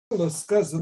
было сказано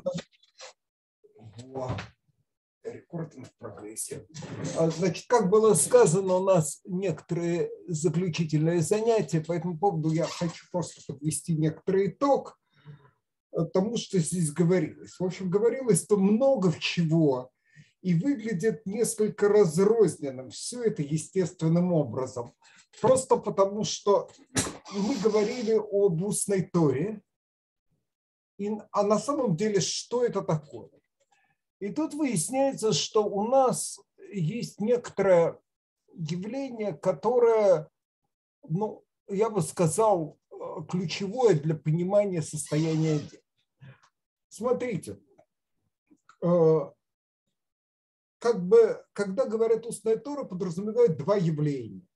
в рекординг в прогрессе. Значит, как было сказано, у нас некоторые заключительные занятия, по этому поводу я хочу просто подвести некоторый итог тому, что здесь говорилось. В общем, говорилось-то много чего, и выглядит несколько разрозненным все это естественным образом. Просто потому, что мы говорили об устной Торе, а на самом деле, что это такое? И тут выясняется, что у нас есть некоторое явление, которое, я бы сказал, ключевое для понимания состояния дел. Смотрите, когда говорят устная Тора, подразумевают два явления.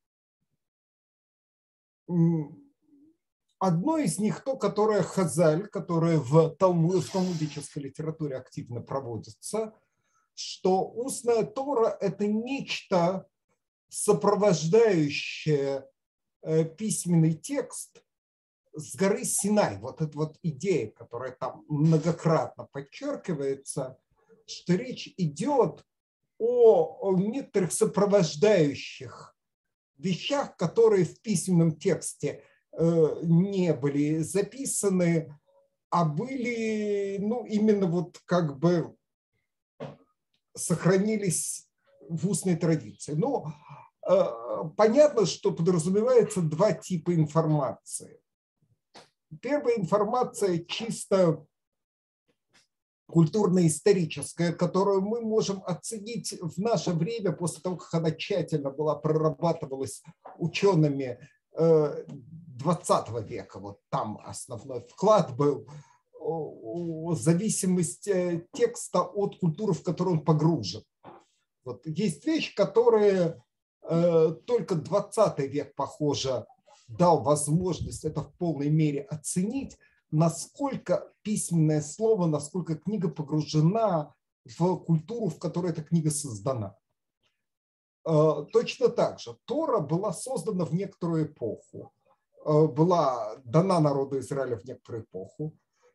Одно из них то, которое хазаль, которое в талмудической литературе активно проводится, что устная Тора – это нечто, сопровождающее письменный текст с горы Синай. Вот эта вот идея, которая там многократно подчеркивается, что речь идет о некоторых сопровождающих вещах, которые в письменном тексте не были записаны, а были, именно вот как бы сохранились в устной традиции. Но понятно, что подразумевается два типа информации. Первая информация чисто культурно-историческая, которую мы можем оценить в наше время после того, как она тщательно была прорабатывалась учеными 20 века. Вот там основной вклад был зависимость текста от культуры, в которую он погружен. Вот есть вещь, которая только 20 век, похоже, дал возможность это в полной мере оценить, насколько письменное слово, насколько книга погружена в культуру, в которой эта книга создана. Точно так же Тора была создана в некоторую эпоху, была дана народу Израиля в некоторую эпоху,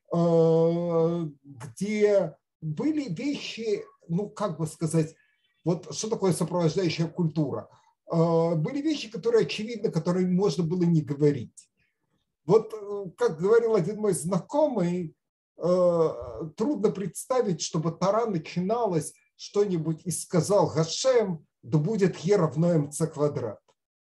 где были вещи, как бы сказать, вот что такое сопровождающая культура? Были вещи, которые очевидны, которые можно было не говорить. Вот, как говорил один мой знакомый, трудно представить, чтобы Тора начиналась что-нибудь и сказал Гашем, да будет Е равно МЦ квадрат.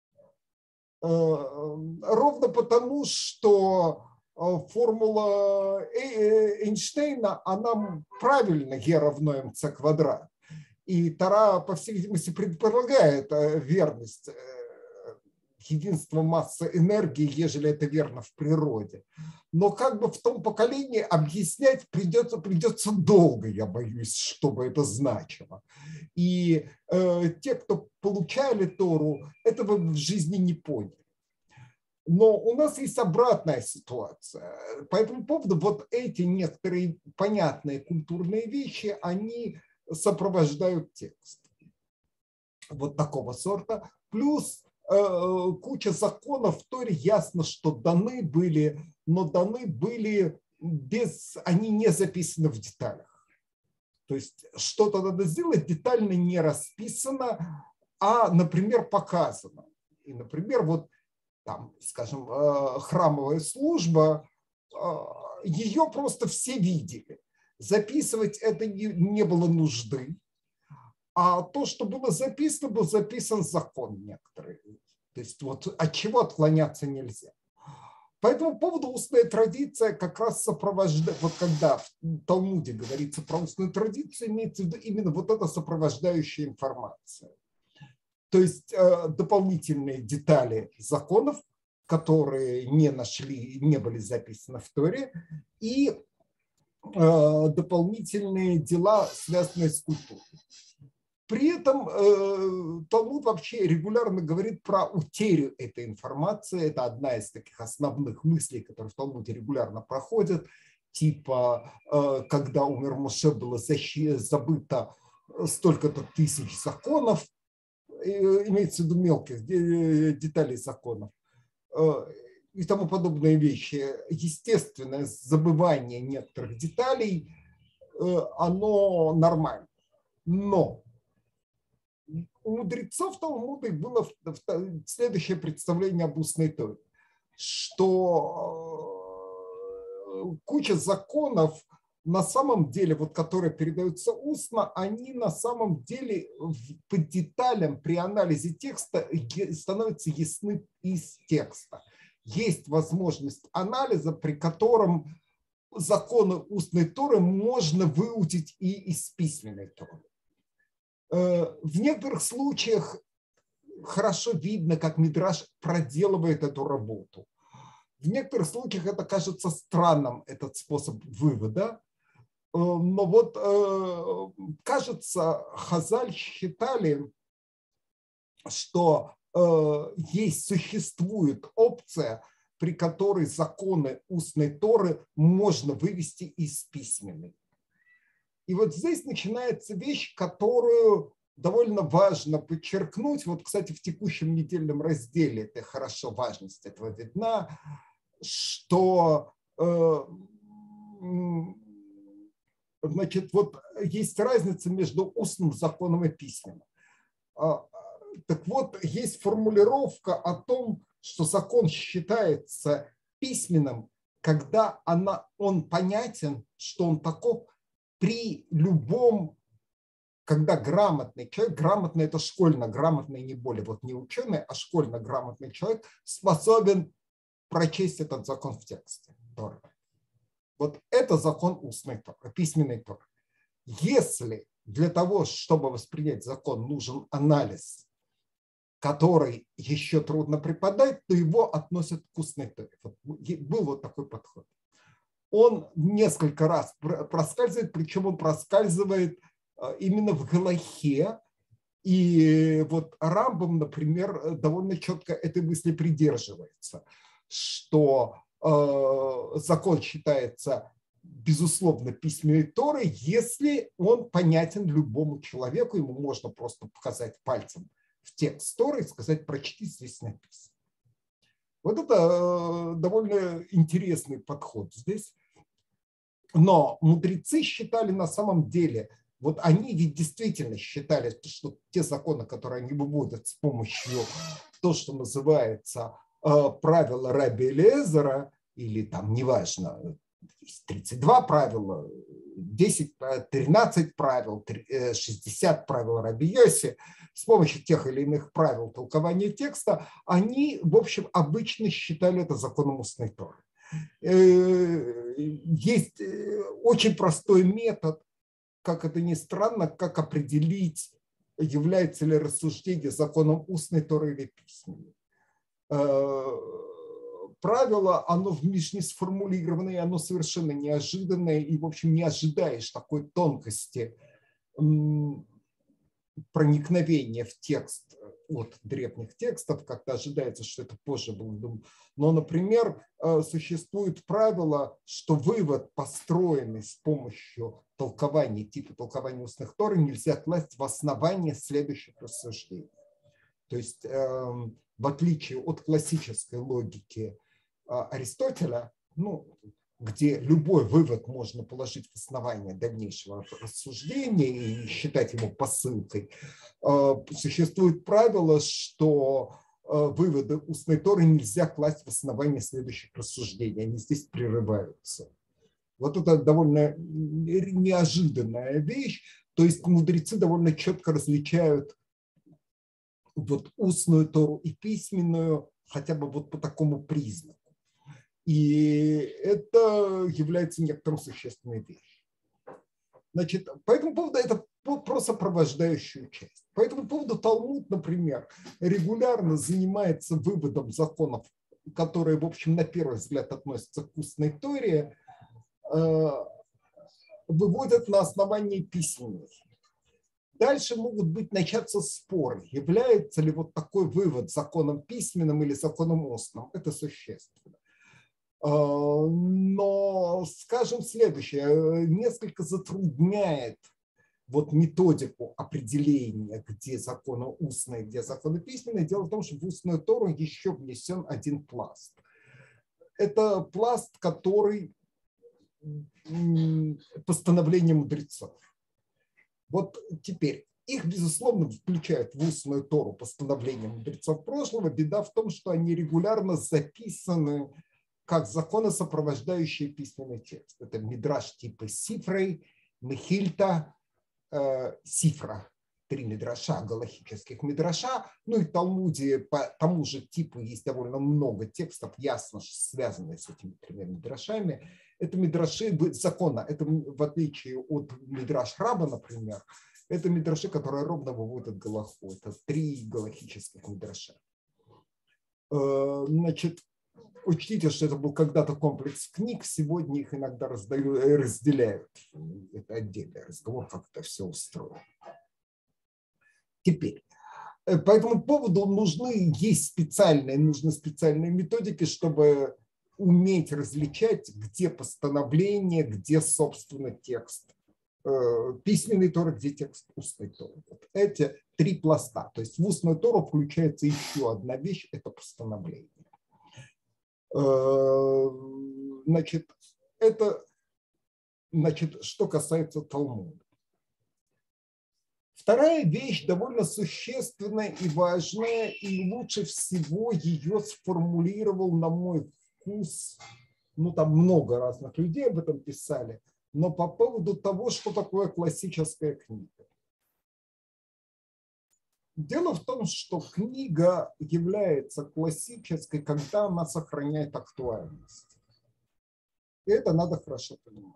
Ровно потому, что формула Эйнштейна, она правильно Е равно МЦ квадрат. И Тора, по всей видимости, предполагает верность единства массы энергии, ежели это верно в природе. Но как бы в том поколении объяснять придется долго, я боюсь, чтобы это значило. И те, кто получали Тору, этого в жизни не поняли. Но у нас есть обратная ситуация. По этому поводу вот эти некоторые понятные культурные вещи, они сопровождают текст. Вот такого сорта. Плюс куча законов в Торе, ясно, что даны были, но даны были они не записаны в деталях. То есть что-то надо сделать, детально не расписано, а, например, показано. И, например, вот там, скажем, храмовая служба, ее просто все видели. Записывать это не было нужды. А то, что было записано, был записан закон некоторый. То есть вот от чего отклоняться нельзя. По этому поводу устная традиция как раз сопровождает, вот когда в Талмуде говорится про устную традицию, имеется в виду именно вот эта сопровождающая информация. То есть дополнительные детали законов, которые не были записаны в Торе, и дополнительные дела, связанные с культурой. При этом Талмуд вообще регулярно говорит про утерю этой информации. Это одна из таких основных мыслей, которые в Талмуде регулярно проходят. Типа, когда умер Моше, было забыто столько-то тысяч законов, имеется в виду мелких деталей законов. и тому подобные вещи, естественное забывание некоторых деталей, оно нормально. Но у мудрецов Талмуда было следующее представление об устной Торе, что куча законов на самом деле, вот, которые передаются устно, они на самом деле по деталям при анализе текста становятся ясны из текста. Есть возможность анализа, при котором законы устной Торы можно выудить и из письменной Торы. В некоторых случаях хорошо видно, как Мидраш проделывает эту работу. В некоторых случаях это кажется странным, этот способ вывода. Но вот, кажется, Хазаль считали, что существует опция, при которой законы устной Торы можно вывести из письменной. И вот здесь начинается вещь, которую довольно важно подчеркнуть. Вот, кстати, в текущем недельном разделе это хорошо, важность этого видна, что значит, вот есть разница между устным законом и письменным. Так вот, есть формулировка о том, что закон считается письменным, когда он понятен, что он таков при любом, когда грамотный человек, грамотный – это школьно грамотный, не более, вот не ученый, а школьно грамотный человек способен прочесть этот закон в тексте Торы. Вот это закон устной Торы, письменной Торы. Если для того, чтобы воспринять закон, нужен анализ, который еще трудно преподать, то его относят к устной Торе. Вот был вот такой подход. Он несколько раз проскальзывает, причем он проскальзывает именно в Галахе. И вот Рамбам, например, довольно четко этой мысли придерживается, что закон считается безусловно письменной Торой, если он понятен любому человеку, ему можно просто показать пальцем в текст Торы и сказать: прочти, здесь написано. Вот это довольно интересный подход здесь. Но мудрецы считали на самом деле, вот они ведь действительно считали, что те законы, которые они выводят с помощью того, что называется правила Раби Элиэзера, или там, неважно, 32 правила, 10, 13 правил, 60 правил Раби Йоси, с помощью тех или иных правил толкования текста, они, в общем, обычно считали это законом устной Торы. Есть очень простой метод, как это ни странно, как определить, является ли рассуждение законом устной Торы или письменной. Правило, оно в Мишне сформулированное, оно совершенно неожиданное, и, в общем, не ожидаешь такой тонкости проникновения в текст от древних текстов, как-то ожидается, что это позже было. Но, например, существует правило, что вывод, построенный с помощью толкования, типа толкования устных Торы, нельзя класть в основание следующих рассуждений. То есть, в отличие от классической логики Аристотеля, где любой вывод можно положить в основание дальнейшего рассуждения и считать его посылкой, существует правило, что выводы устной Торы нельзя класть в основание следующих рассуждений, они здесь прерываются. Вот это довольно неожиданная вещь, то есть мудрецы довольно четко различают вот устную Тору и письменную хотя бы вот по такому признаку. И это является некоторым существенной вещью. Значит, по этому поводу это про сопровождающую часть. По этому поводу Талмуд, например, регулярно занимается выводом законов, которые, в общем, на первый взгляд относятся к устной Торе, выводят на основании письменных. Дальше могут начаться споры, является ли вот такой вывод законом письменным или законом устным. Это существенно. Но, скажем, следующее, несколько затрудняет вот методику определения, где законы устные, где законы письменные. Дело в том, что в устную Тору еще внесен один пласт. это пласт, который постановление мудрецов. Вот теперь их, безусловно, включают в устную Тору постановления мудрецов прошлого. Беда в том, что они регулярно записаны как законы, сопровождающие письменный текст. Это мидраш типа Сифрей, Мехильта, Сифра. 3 мидраша, галахических мидраша. Ну и в Талмуде по тому же типу есть довольно много текстов, ясно связанных с этими 3 мидрашами. Это мидраши закона. Это в отличие от мидраш Раба, например, это мидраши, которые ровно выводят галаху. Это 3 галахических мидраша. Значит, учтите, что это был когда-то комплекс книг, сегодня их иногда разделяют. Это отдельный разговор, как это все устроено. Теперь, по этому поводу нужны специальные методики, чтобы уметь различать, где постановление, где, собственно, текст письменной Торы, где текст устной Торы. Вот эти 3 пласта. То есть в устную Тору включается еще одна вещь – это постановление. Значит, что касается Талмуда. Вторая вещь довольно существенная и важная, и лучше всего ее сформулировал, на мой вкус, там много разных людей об этом писали, но по поводу того, что такое классическая книга. Дело в том, что книга является классической, когда она сохраняет актуальность. И это надо хорошо понимать.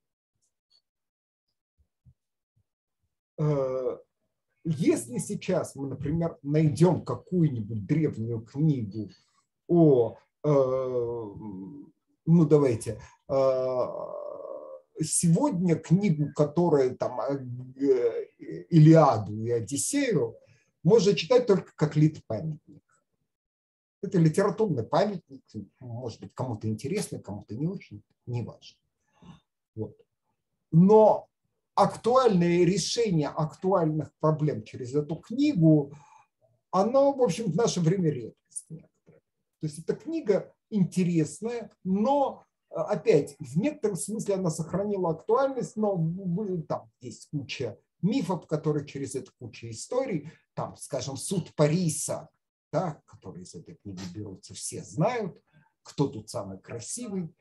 Если сейчас мы, например, найдем какую-нибудь древнюю книгу сегодня книгу, которая там Илиаду и Одиссею, можно читать только как литпамятник. Это литературный памятник, может быть, кому-то интересный, кому-то не очень, неважно. Вот. Но актуальное решение актуальных проблем через эту книгу, оно, в общем, в наше время редкость некоторая. То есть эта книга интересная, но, опять, в некотором смысле она сохранила актуальность, но там есть куча мифов, которые через эту кучу историй, там, скажем, суд Париса, да, которые из этой книги берутся, все знают, кто тут самый красивый.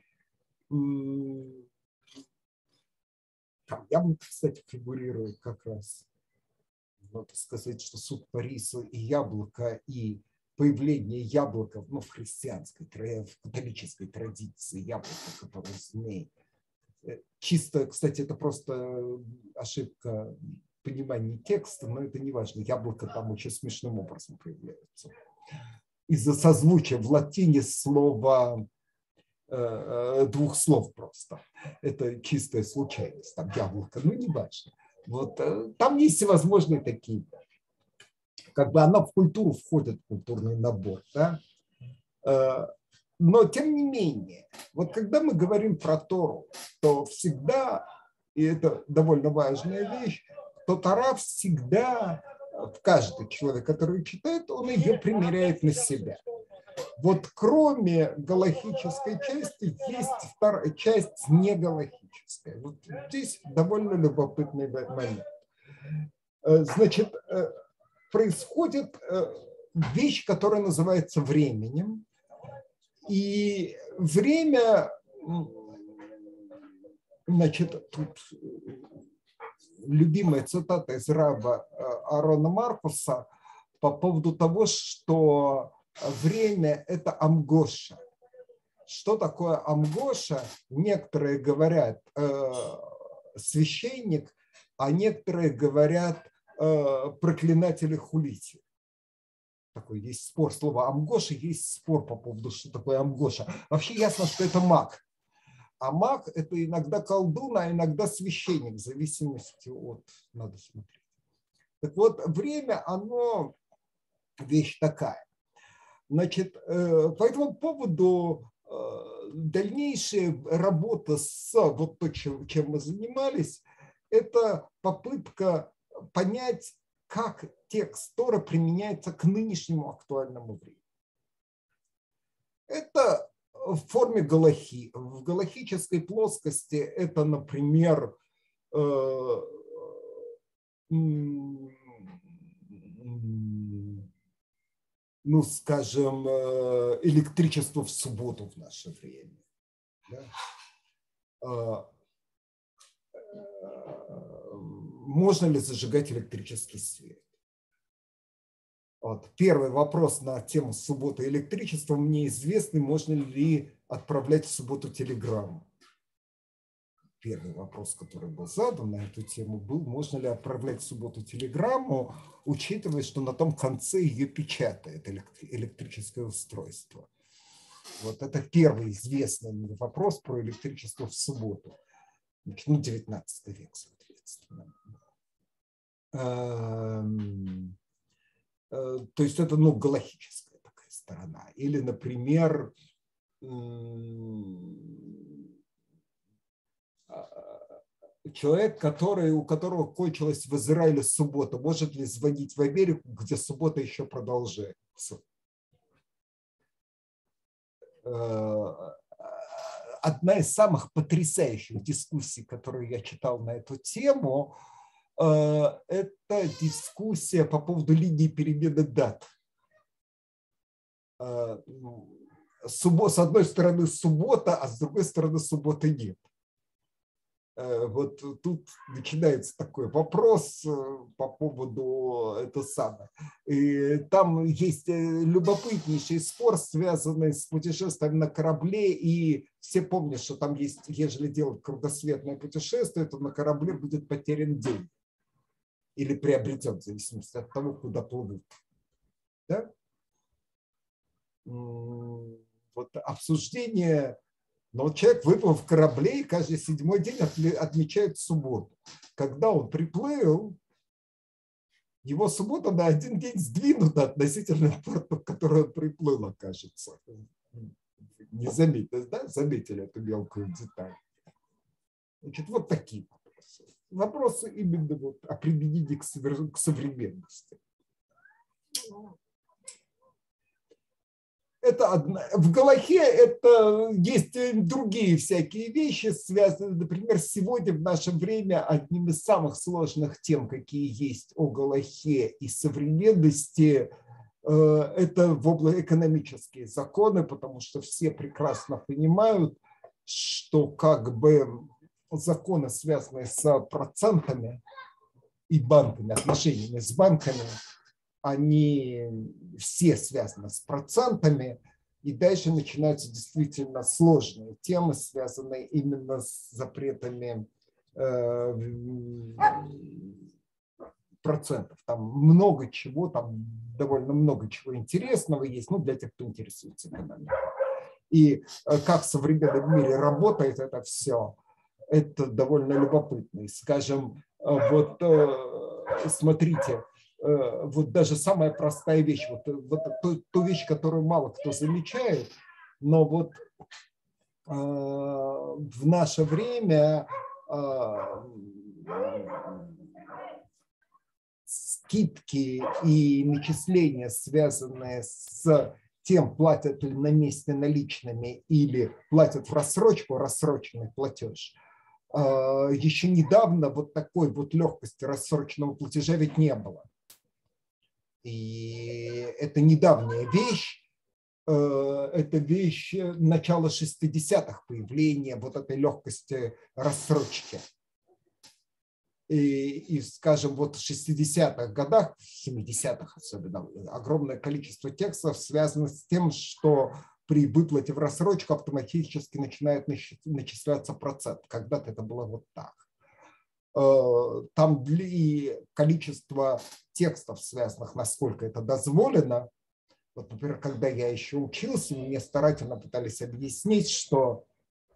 Там яблоко, кстати, фигурирует как раз. Надо сказать, что суд Париса и яблоко, и появление яблока в христианской, в католической традиции, яблоко, которое змей. Чисто, кстати, это просто ошибка понимания текста, но это не важно. Яблоко там очень смешным образом появляется. Из-за созвучия в латине слова 2 слов просто. Это чистая случайность. Там яблоко, не важно. Вот, там есть всевозможные такие. Как бы оно в культуру входит, в культурный набор. Да? Но тем не менее, вот когда мы говорим про Тору, то всегда, и это довольно важная вещь, то Тора всегда, каждый человек, который читает, он ее примеряет на себя. Вот кроме галахической части есть вторая часть негалахическая. Вот здесь довольно любопытный момент. Значит, происходит вещь, которая называется временем. И время, значит, тут любимая цитата из раба Аарона Маркуса по поводу того, что время – это амгоша. Что такое амгоша? Некоторые говорят священник, а некоторые говорят проклинатель и хулитель. Такой есть спор. Слово амгоша, есть спор по поводу, что такое амгоша. Вообще ясно, что это маг. А маг – это иногда колдун, а иногда священник, в зависимости от… Надо смотреть. Так вот, время, оно вещь такая. Значит, по этому поводу дальнейшая работа с вот то, чем мы занимались, это попытка понять, как текст Торы применяется к нынешнему актуальному времени. Это в форме галахи. В галахической плоскости это, например, ну, скажем, электричество в субботу в наше время. Да? Можно ли зажигать электрический свет? Вот. Первый вопрос на тему субботы электричества мне известный. Можно ли отправлять в субботу телеграмму? Первый вопрос, который был задан на эту тему, был, можно ли отправлять в субботу телеграмму, учитывая, что на том конце ее печатает электрическое устройство. Вот это первый известный вопрос про электричество в субботу. Значит, ну, 19 век, соответственно. То есть это, ну, галахическая такая сторона. Или, например, человек, у которого кончилась в Израиле суббота, может ли звонить в Америку, где суббота еще продолжается? Одна из самых потрясающих дискуссий, которые я читал на эту тему, это дискуссия по поводу линии перемены дат. С одной стороны суббота, а с другой стороны субботы нет. Вот тут начинается такой вопрос по поводу этого самого. И там есть любопытнейший спор, связанный с путешествием на корабле, и все помнят, что там есть, ежели делать кругосветное путешествие, то на корабле будет потерян день или приобретен, в зависимости от того, куда плывут. Да? Вот обсуждение. Но человек выплыл в корабле и каждый 7-й день отмечает субботу. Когда он приплыл, его суббота на 1 день сдвинута относительно порта, в который он приплыл, окажется. Не заметили, да? Заметили эту мелкую деталь. Значит, вот такие вопросы. Вопросы именно вот о применении к современности. Это в галахе это есть другие всякие вещи, связанные, например, сегодня в наше время одним из самых сложных тем, какие есть о галахе и современности, это в области экономические законы, потому что все прекрасно понимают, что как бы законы, связанные с процентами и банками, отношениями с банками, они все связаны с процентами, и дальше начинаются действительно сложные темы, связанные именно с запретами процентов. Там много чего, там довольно много чего интересного есть, ну, для тех, кто интересуется экономикой. И как в современном мире работает это все, это довольно любопытно. И, скажем, вот смотрите, вот даже самая простая вещь, вот ту вещь, которую мало кто замечает, но вот в наше время скидки и начисления, связанные с тем, платят ли на месте наличными или платят в рассрочку, рассроченный платеж. Еще недавно вот такой вот легкости рассроченного платежа ведь не было. И это недавняя вещь, это вещь начала 60-х, появления вот этой легкости рассрочки. И скажем, вот в 60-х годах, в 70-х особенно, огромное количество текстов связано с тем, что при выплате в рассрочку автоматически начинает начисляться процент. Когда-то это было вот так. Там количество текстов, связанных, насколько это дозволено. Вот, например, когда я еще учился, мне старательно пытались объяснить, что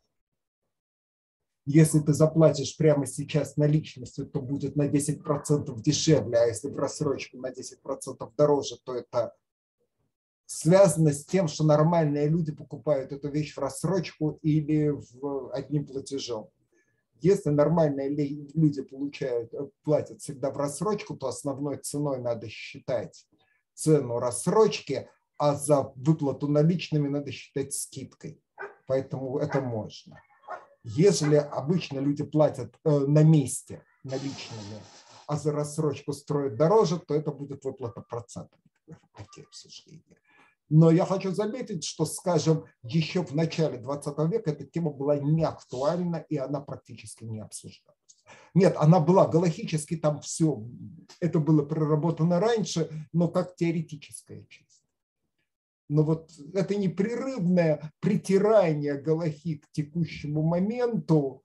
если ты заплатишь прямо сейчас наличностью, то будет на 10% дешевле, а если в рассрочку на 10% дороже, то это связано с тем, что нормальные люди покупают эту вещь в рассрочку или одним платежом. Если нормальные люди платят всегда в рассрочку, то основной ценой надо считать цену рассрочки, а за выплату наличными надо считать скидкой. поэтому это можно. Если обычно люди платят на месте наличными, а за рассрочку строят дороже, то это будет выплата процентов потерь обсуждения. Но я хочу заметить, что, скажем, еще в начале 20 века эта тема была не актуальна, и она практически не обсуждалась. Нет, она была галахически, там все, это было проработано раньше, но как теоретическая часть. Но вот это непрерывное притирание галахи к текущему моменту,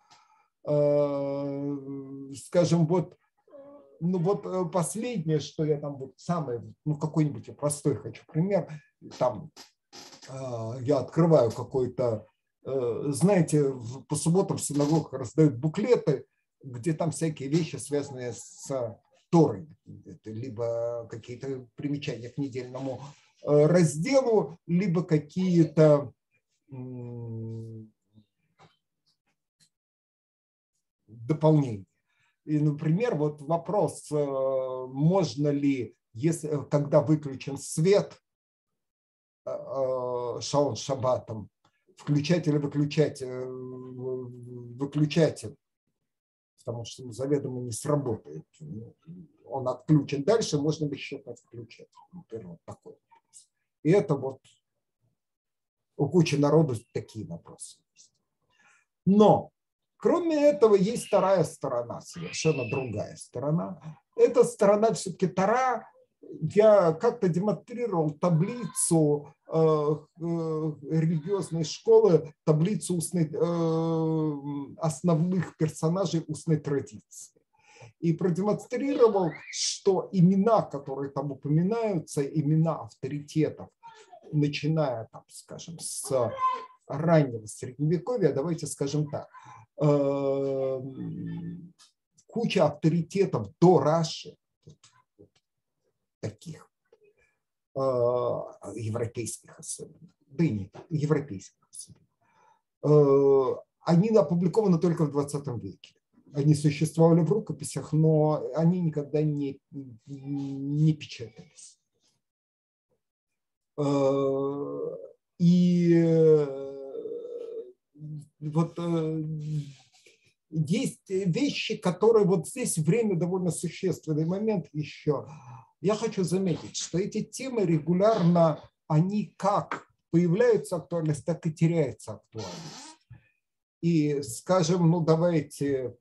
скажем, вот, ну вот последнее, что я там вот самое, ну какой-нибудь я простой хочу пример, там я открываю какой-то, знаете, по субботам в синагогах раздают буклеты, где там всякие вещи, связанные с Торой, либо какие-то примечания к недельному разделу, либо какие-то дополнения. И, например, вот вопрос, можно ли, если, когда выключен свет, шаон шаббатом, включать или выключать выключатель, потому что заведомо не сработает. Он отключен дальше, можно ли считать включать. Например, вот такой. И это вот у кучи народу такие вопросы есть. Но кроме этого есть вторая сторона, совершенно другая сторона. Эта сторона все-таки Тора. Я как-то демонстрировал таблицу религиозной школы, таблицу основных персонажей устной традиции. И продемонстрировал, что имена, которые там упоминаются, имена авторитетов, начиная, там, скажем, с раннего Средневековья, давайте скажем так, куча авторитетов до Раши, таких европейских особенно, да и не европейских особенно, они опубликованы только в 20 веке. Они существовали в рукописях, но они никогда не печатались. И вот есть вещи, которые вот здесь время довольно существенный момент еще. Я хочу заметить, что эти темы регулярно, они как появляются актуальность, так и теряется актуальность. И, скажем, ну давайте,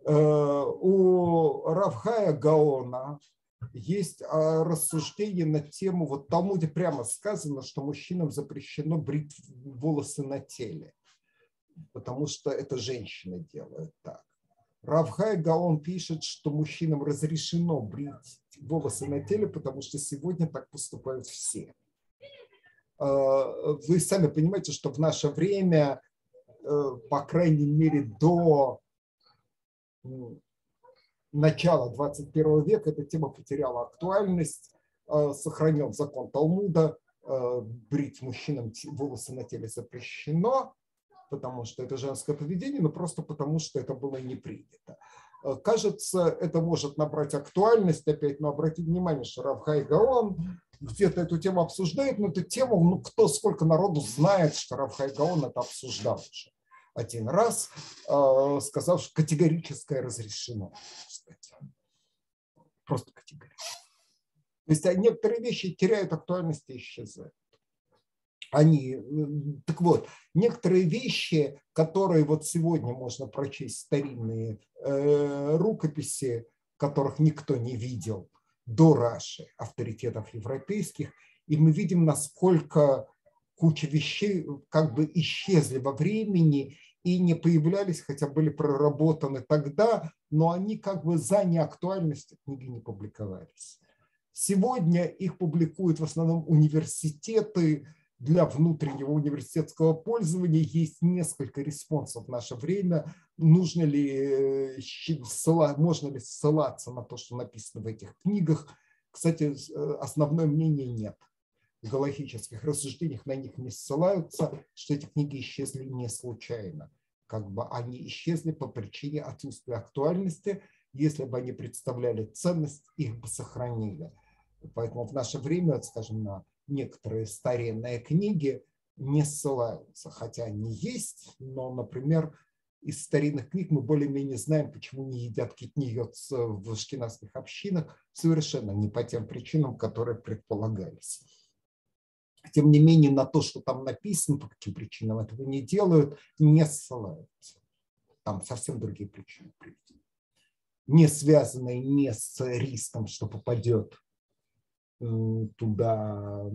у Рав Хая Гаона есть рассуждение на тему, вот в Талмуде прямо сказано, что мужчинам запрещено брить волосы на теле, потому что это женщины делают так. Рав Хай Гаон пишет, что мужчинам разрешено брить волосы на теле, потому что сегодня так поступают все. Вы сами понимаете, что в наше время, по крайней мере, до начала 21 века эта тема потеряла актуальность, сохранил закон Талмуда, брить мужчинам волосы на теле запрещено, потому что это женское поведение, но просто потому, что это было не принято. Кажется, это может набрать актуальность опять, но обратите внимание, что Рав Хай Гаон где-то эту тему обсуждает, но эту тему, ну кто, сколько народу знает, что Рав Хай Гаон это обсуждал уже один раз, сказав, что категорическое разрешено. Кстати. Просто категорически. То есть некоторые вещи теряют актуальность и исчезают. Так вот, некоторые вещи, которые вот сегодня можно прочесть, старинные рукописи, которых никто не видел до Раши, авторитетов европейских, и мы видим, насколько куча вещей как бы исчезли во времени и не появлялись, хотя были проработаны тогда, но они как бы за неактуальностью книги не публиковались. Сегодня их публикуют в основном университеты, для внутреннего университетского пользования. Есть несколько респонсов в наше время. Нужно ли ссылаться на то, что написано в этих книгах? Кстати, основное мнение нет. В галахических рассуждениях на них не ссылаются, что эти книги исчезли не случайно. Как бы они исчезли по причине отсутствия актуальности. Если бы они представляли ценность, их бы сохранили. Поэтому в наше время, скажем, на некоторые старинные книги не ссылаются, хотя они есть, но, например, из старинных книг мы более-менее знаем, почему не едят китниот в ашкеназских общинах, совершенно не по тем причинам, которые предполагались. Тем не менее, на то, что там написано, по каким причинам этого не делают, не ссылаются. Там совсем другие причины приведены, не связанные не с риском, что попадет туда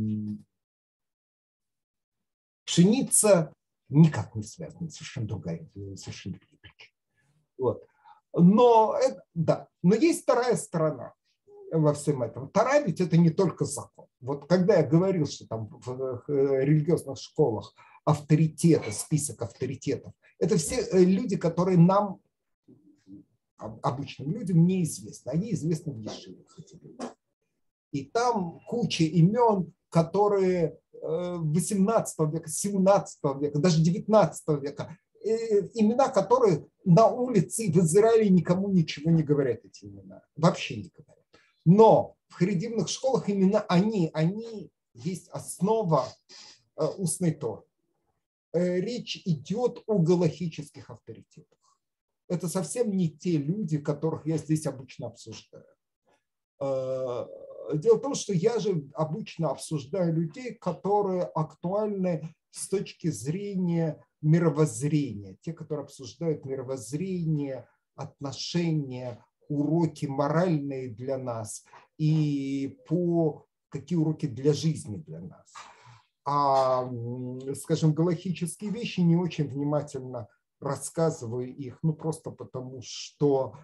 пшеница, никак не связаны, совершенно другие причины. Вот. Но есть вторая сторона во всем этом. Тора ведь это не только закон. Вот когда я говорил, что там в религиозных школах авторитеты, список авторитетов, это все люди, которые нам, обычным людям, неизвестны. Они известны в Ешиве. И там куча имен, которые 18 века, 17 века, даже 19 века, имена, которые на улице в Израиле никому ничего не говорят, эти имена, вообще не говорят. Но в харидимных школах именно они есть основа устной Торы. Речь идет о галахических авторитетах. Это совсем не те люди, которых я здесь обычно обсуждаю. Дело в том, что я же обычно обсуждаю людей, которые актуальны с точки зрения мировоззрения. Те, которые обсуждают мировоззрение, отношения, уроки моральные для нас и какие уроки для жизни для нас. А, скажем, галахические вещи не очень внимательно рассказываю их, просто потому что,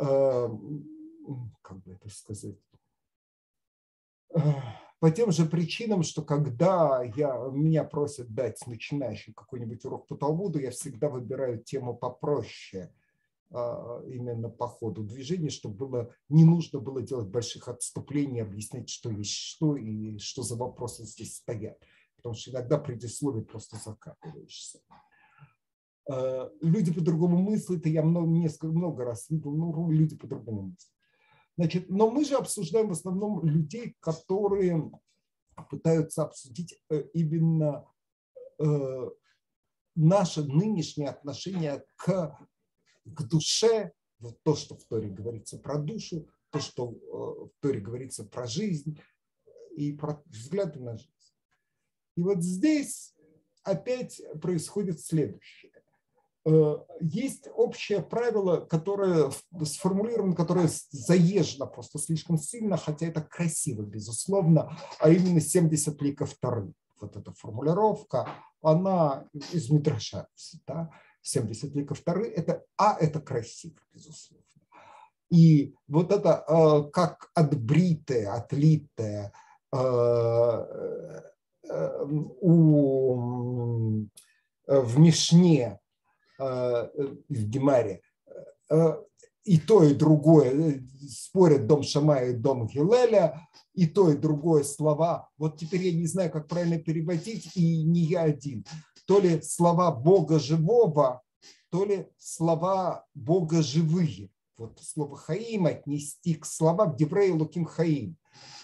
как бы это сказать, по тем же причинам, что когда меня просят дать начинающим какой-нибудь урок по Талмуду, я всегда выбираю тему попроще, именно по ходу движения, чтобы не нужно было делать больших отступлений, объяснять, что есть что и что за вопросы здесь стоят. Потому что иногда предисловие просто закапываешься. Люди по-другому мыслят, и я много раз видел, люди по-другому мыслят. Значит, но мы же обсуждаем в основном людей, которые пытаются обсудить именно наше нынешнее отношение к душе, вот то, что в Торе говорится про душу, то, что в Торе говорится про жизнь и про взгляды на жизнь. И вот здесь опять происходит следующее. Есть общее правило, которое сформулировано, которое заезжено просто слишком сильно, хотя это красиво, безусловно, а именно 70 ликов Торы. Вот эта формулировка, она из Мидраша, да? 70 ликов Торы, это красиво, безусловно. И вот это как отбритое, отлитое в Мишне, в Гемаре, и то, и другое спорят дом Шамая и дом Гилеля, и то, и другое слова. Вот теперь я не знаю, как правильно переводить, и не я один. То ли слова Бога живого, то ли слова Бога живые. Вот слово Хаим отнести к словам Деврей Луким Хаим.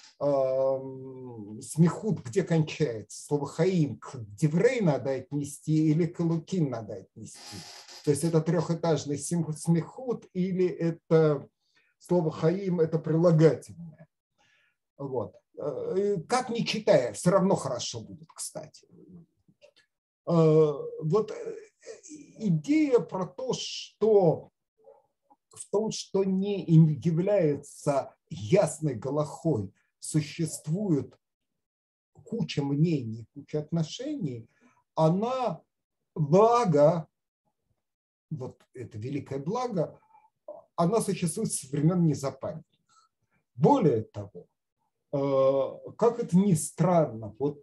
Смехут где кончается? Слово Хаим к Деврей надо отнести или к Луким надо отнести? То есть это трехэтажный смехут или это слово Хаим, это прилагательное? Вот. Как ни читая, все равно хорошо будет, кстати. Вот идея про то, что в том, что не является ясной галахой, существует куча мнений, куча отношений, она благо, вот это великое благо, она существует с времен незапамятных. Более того, как это ни странно, вот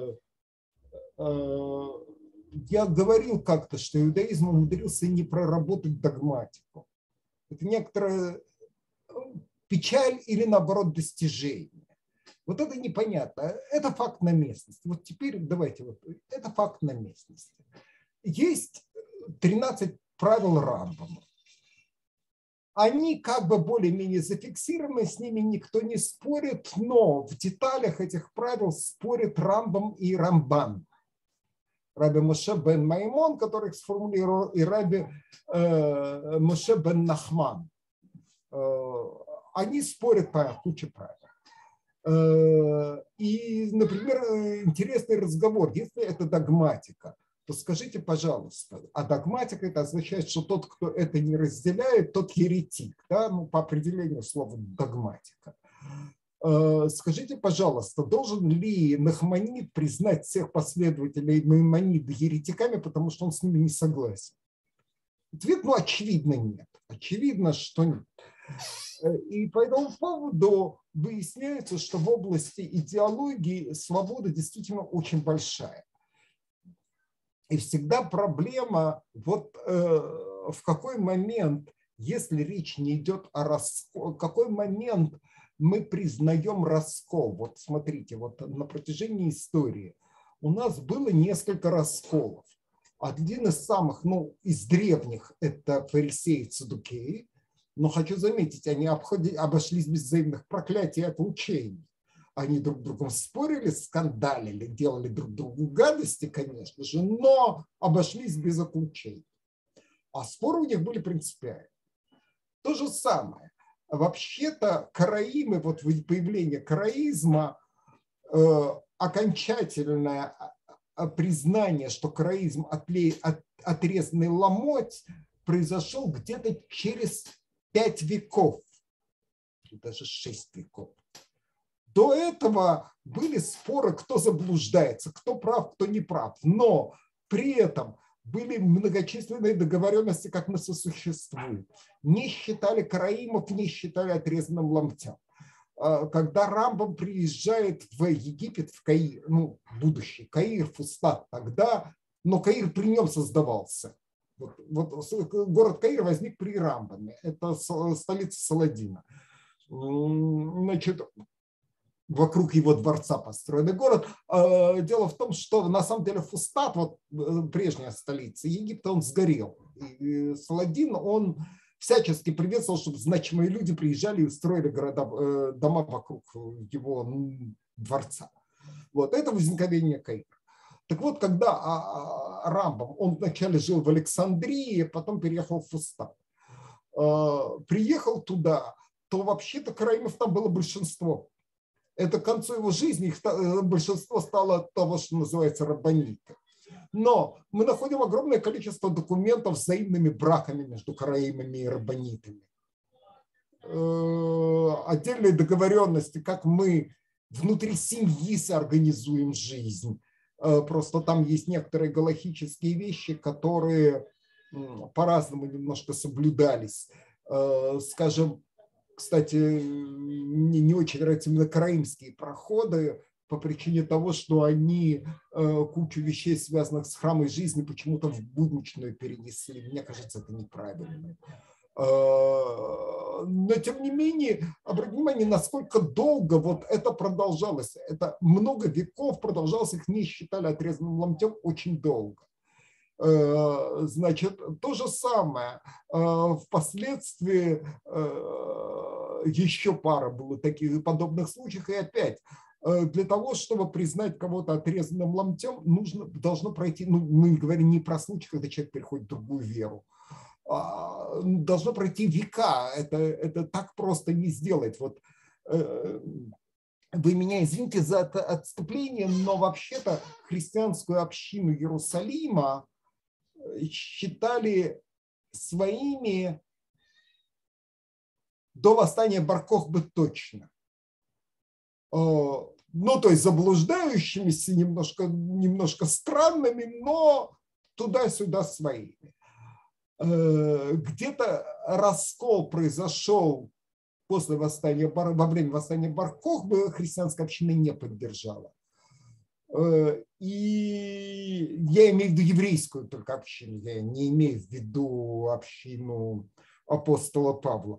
я говорил как-то, что иудаизм умудрился не проработать догматику. Это некоторая печаль или, наоборот, достижение. Вот это непонятно. Это факт на местности. Вот теперь давайте, это факт на местности. Есть 13 правил Рамбама. Они как бы более-менее зафиксированы, с ними никто не спорит, но в деталях этих правил спорят Рамбам и Рамбан. Раби Моше бен Маймон, который их сформулировал, и раби Моше бен Нахман. Они спорят по куче правил. И, например, интересный разговор, если это догматика, то скажите, пожалуйста, а догматика это означает, что тот, кто это не разделяет, тот еретик, да? Ну, по определению слова догматика. Скажите, пожалуйста, должен ли Нахманид признать всех последователей Маймонида еретиками, потому что он с ними не согласен? Ответ, ну, очевидно, нет. Очевидно, что нет. И по этому поводу выясняется, что в области идеологии свобода действительно очень большая. И всегда проблема, вот в какой момент, если речь не идет о расколе, в какой момент мы признаем раскол. Вот смотрите, вот на протяжении истории у нас было несколько расколов. Один из самых, ну, из древних, это фарисеи и саддукеи. Но хочу заметить, они обошлись без взаимных проклятий и отлучений. Они друг с другом спорили, скандалили, делали друг другу гадости, конечно же, но обошлись без отлучений. А споры у них были принципиальны. То же самое. Вообще-то караимы, вот появление караизма, окончательное признание, что караизм отрезанный ломоть, произошел где-то через 5 веков, даже 6 веков. До этого были споры, кто заблуждается, кто прав, кто не прав. Но при этом были многочисленные договоренности, как мы сосуществуем. Не считали караимов, не считали отрезанным ломтем. Когда Рамбам приезжает в Египет, в Каир, ну, будущий Каир, Фустат, тогда, но Каир при нем создавался. Вот город Каир возник при Рамбаме, это столица Саладина. Значит, вокруг его дворца построенный город. Дело в том, что на самом деле Фустат, вот прежняя столица Египта, он сгорел. И Саладин, он всячески приветствовал, чтобы значимые люди приезжали и устроили дома вокруг его дворца. Вот это возникновение Каира. Так вот, когда Рамбам, он вначале жил в Александрии, потом переехал в Фустат, приехал туда, то вообще-то караимов там было большинство. Это к концу его жизни их большинство стало того, что называется раббаниты. Но мы находим огромное количество документов с взаимными браками между караимами и раббанитами. Отдельные договоренности, как мы внутри семьи соорганизуем жизнь. Просто там есть некоторые галахические вещи, которые по-разному немножко соблюдались. Скажем, кстати, мне не очень нравятся именно караимские проходы по причине того, что они кучу вещей, связанных с храмом жизни, почему-то в будничную перенесли. Мне кажется, это неправильно. Но тем не менее, обратите внимание, насколько долго вот это продолжалось. Это много веков продолжалось, их не считали отрезанным ломтем очень долго. Значит, то же самое. Впоследствии еще пара было таких подобных случаев. И опять, для того, чтобы признать кого-то отрезанным ломтем, должно пройти, ну, мы говорим не про случай, когда человек переходит в другую веру. Должно пройти века. Это так просто не сделать. Вот вы меня извините за это отступление, но вообще-то христианскую общину Иерусалима считали своими до восстания Бар-Кохбы точно. Ну, то есть заблуждающимися, немножко странными, но туда-сюда своими. Где-то раскол произошел после восстания, во время восстания Бар-Кохбы, христианская община не поддержала. И я имею в виду еврейскую только общину, я не имею в виду общину апостола Павла.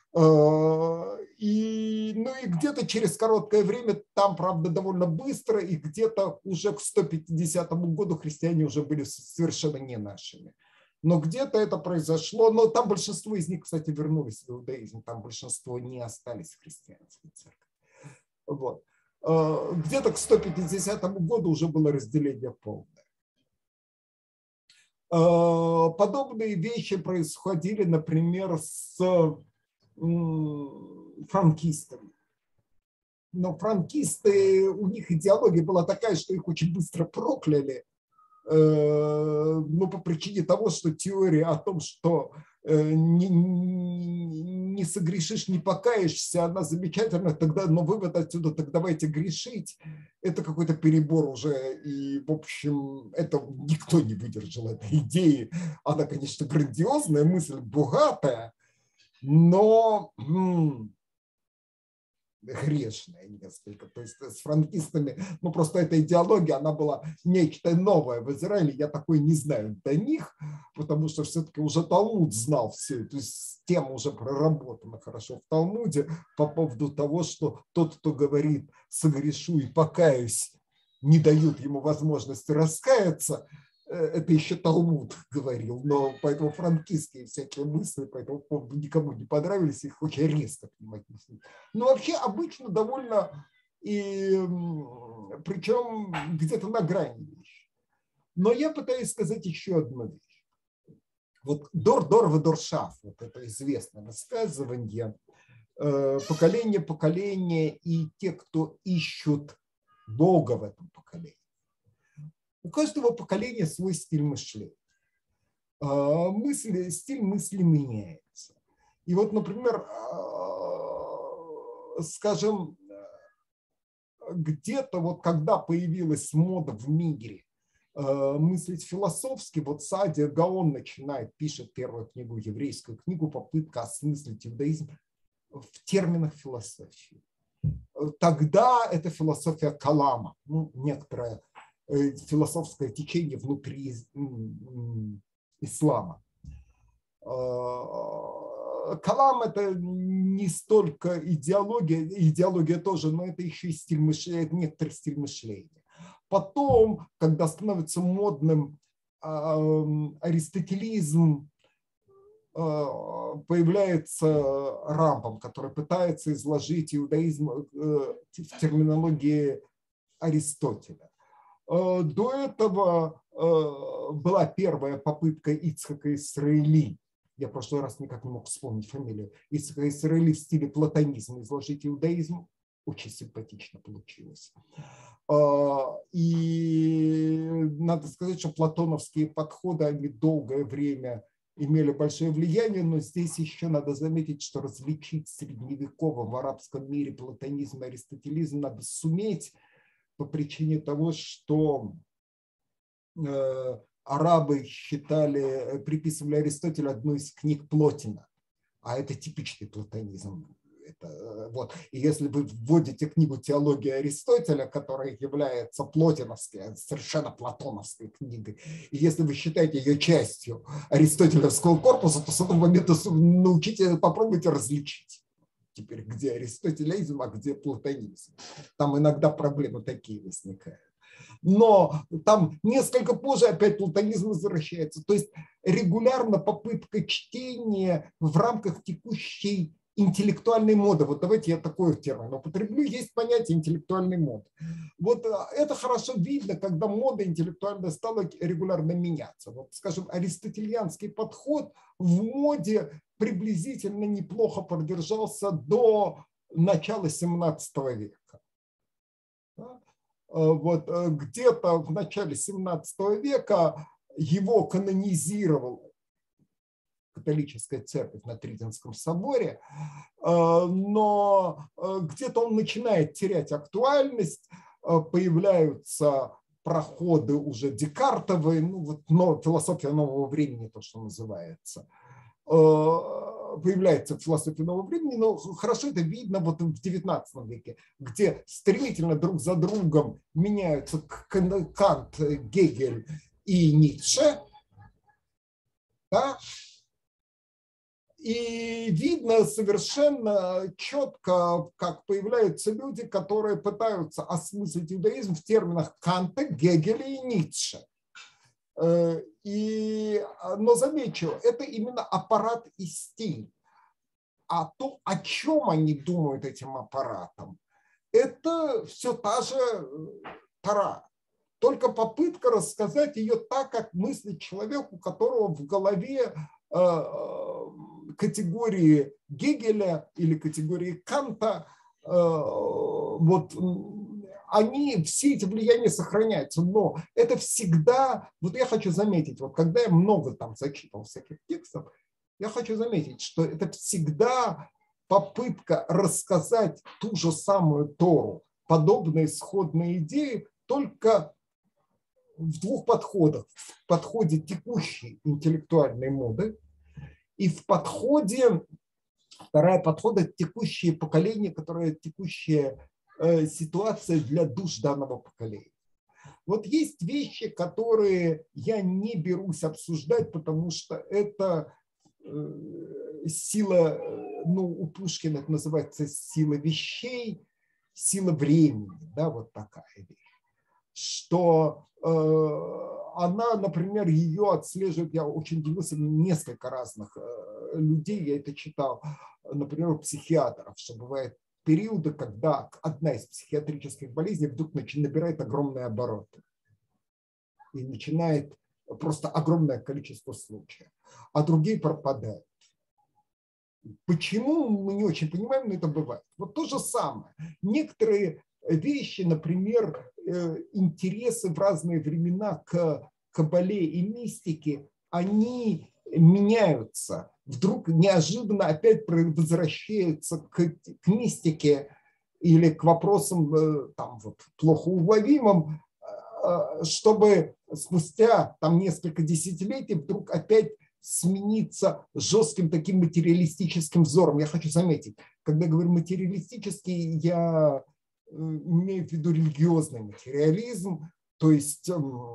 И где-то через короткое время, там, правда, довольно быстро, и где-то уже к 150 году христиане уже были совершенно не нашими. Но где-то это произошло, но там большинство из них, кстати, вернулись в иудаизм, там большинство не остались в христианской церкви. Вот. Где-то к 150 году уже было разделение полное. Подобные вещи происходили, например, с франкистами. Но франкисты, у них идеология была такая, что их очень быстро прокляли, но по причине того, что теория о том, что не согрешишь, не покаешься, она замечательна, тогда, но вывод отсюда, так давайте грешить, это какой-то перебор уже, и, в общем, это никто не выдержал этой идеи. Она, конечно, грандиозная, мысль богатая, но грешная несколько. То есть с франкистами, ну просто эта идеология, она была нечто новое в Израиле. Я такой не знаю до них, потому что все-таки уже Талмуд знал все. То есть тема уже проработана хорошо в Талмуде по поводу того, что тот, кто говорит «согрешу и покаюсь», не дают ему возможности раскаяться. Это еще Талмуд говорил, но поэтому франкистские всякие мысли по этому поводу никому не понравились, их очень резко понимать. Но вообще обычно довольно, и причем где-то на грани вещи. Но я пытаюсь сказать еще одну вещь. Вот дор вадоршаф, вот это известное высказывание, поколение и те, кто ищут Бога в этом поколении. У каждого поколения свой стиль мышления. Стиль мысли меняется. И вот, например, скажем, где-то вот когда появилась мода в мире мыслить философски, вот Сааdia Гаон начинает, пишет первую книгу, еврейскую книгу, попытка осмыслить иудаизм в терминах философии. Тогда это философия Калама, ну, некоторое философское течение внутри ислама. Калам – это не столько идеология тоже, но это еще и стиль мышления, это некоторый стиль мышления. Потом, когда становится модным аристотелизм, появляется Рамбам, который пытается изложить иудаизм в терминологии Аристотеля. До этого была первая попытка Ицхака Исраэли, я в прошлый раз никак не мог вспомнить фамилию, Ицхака Исраэли в стиле платонизма изложить иудаизм, очень симпатично получилось. И надо сказать, что платоновские подходы, они долгое время имели большое влияние, но здесь еще надо заметить, что различить средневековым в арабском мире платонизм и аристотелизм надо суметь, по причине того, что арабы приписывали Аристотелю одну из книг Плотина, а это типичный платонизм. Вот. И если вы вводите книгу «Теология Аристотеля», которая является плотиновской, совершенно платоновской книгой, и если вы считаете ее частью аристотелевского корпуса, то с этого момента попробуйте различить. Теперь, где аристотелизм, а где платонизм. Там иногда проблемы такие возникают. Но там несколько позже опять платонизм возвращается. То есть регулярно попытка чтения в рамках текущей интеллектуальной моды. Вот давайте я такой термин употреблю. Есть понятие интеллектуальной моды. Вот это хорошо видно, когда мода интеллектуальная стала регулярно меняться. Вот, скажем, аристотельянский подход в моде приблизительно неплохо продержался до начала 17 века. Вот где-то в начале 17 века его канонизировала католическая церковь на Триденском соборе, но где-то он начинает терять актуальность, появляются проходы уже декартовые, ну вот, но философия нового времени, то, что называется, появляется философия нового времени, но хорошо это видно вот в XIX веке, где стремительно друг за другом меняются Кант, Гегель и Ницше, да? И видно совершенно четко, как появляются люди, которые пытаются осмыслить иудаизм в терминах Канта, Гегеля и Ницше. Но замечу, это именно аппарат и стиль. А то, о чем они думают этим аппаратом, это все та же Тора. только попытка рассказать ее так, как мыслит человек, у которого в голове категории Гегеля или категории Канта, вот они, все эти влияния сохраняются, но это всегда, вот я хочу заметить, вот когда я много там зачитывал всяких текстов, я хочу заметить, что это всегда попытка рассказать ту же самую Тору, подобные сходные идеи, только в двух подходах. В подходе текущей интеллектуальной моды и в подходе, вторая подхода, текущее поколение, которое текущая ситуация для душ данного поколения. Вот есть вещи, которые я не берусь обсуждать, потому что это сила, ну, у Пушкина это называется сила вещей, сила времени, да, вот такая вещь. Что она, например, ее отслеживает, я очень удивился, несколько разных людей, я это читал, например, психиатров, что бывает периоды, когда одна из психиатрических болезней вдруг набирает огромные обороты и начинает просто огромное количество случаев, а другие пропадают. Почему, мы не очень понимаем, но это бывает. Вот то же самое. Некоторые вещи, например, интересы в разные времена к кабале и мистике, они меняются. Вдруг неожиданно опять возвращаются к мистике или к вопросам там, вот, плохо уловимым, чтобы спустя там, несколько десятилетий вдруг опять смениться жестким таким материалистическим взором. Я хочу заметить, когда я говорю материалистический, я имею в виду религиозный материализм, то есть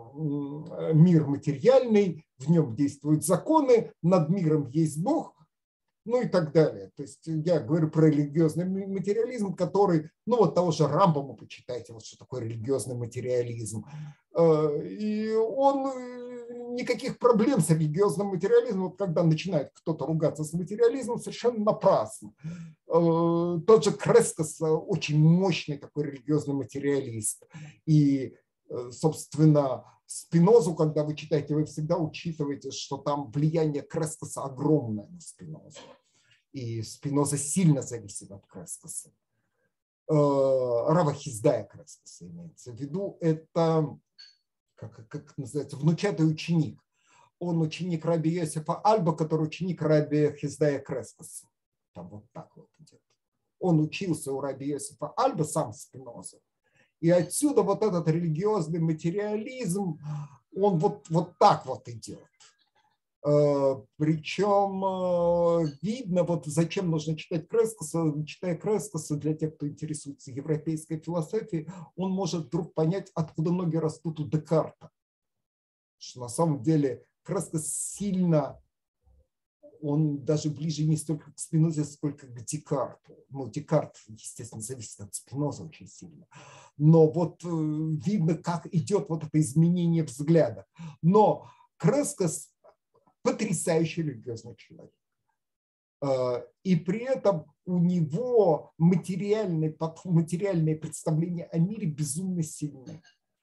мир материальный, в нем действуют законы, над миром есть Бог, ну и так далее. То есть я говорю про религиозный материализм, который, ну вот того же Рамбама почитайте, вот что такое религиозный материализм. И он никаких проблем с религиозным материализмом, вот когда начинает кто-то ругаться с материализмом, совершенно напрасно. Тот же Крескос очень мощный такой религиозный материалист. И, собственно, Спинозу, когда вы читаете, вы всегда учитываете, что там влияние Крескоса огромное на Спинозу. И Спиноза сильно зависит от Крескоса. Рава Хиздая Крескоса имеется в виду. Это, как называется, внучатый ученик. Он ученик раби Йосифа Альба, который ученик раби Хиздая Крескоса. Там вот так вот идет. Он учился у раби Йосифа Альба, сам Спиноза. И отсюда вот этот религиозный материализм, он вот так вот идет. Причем видно, вот зачем нужно читать Крескоса. Читая Крескоса, для тех, кто интересуется европейской философией, он может вдруг понять, откуда ноги растут у Декарта. Что на самом деле Крескос сильно, он даже ближе не столько к Спинозе, сколько к Декарту. Ну, Декарт, естественно, зависит от Спиноза очень сильно. Но вот видно, как идет вот это изменение взгляда. Но Крескос потрясающий религиозный человек. И при этом у него материальные представления о мире безумно сильные.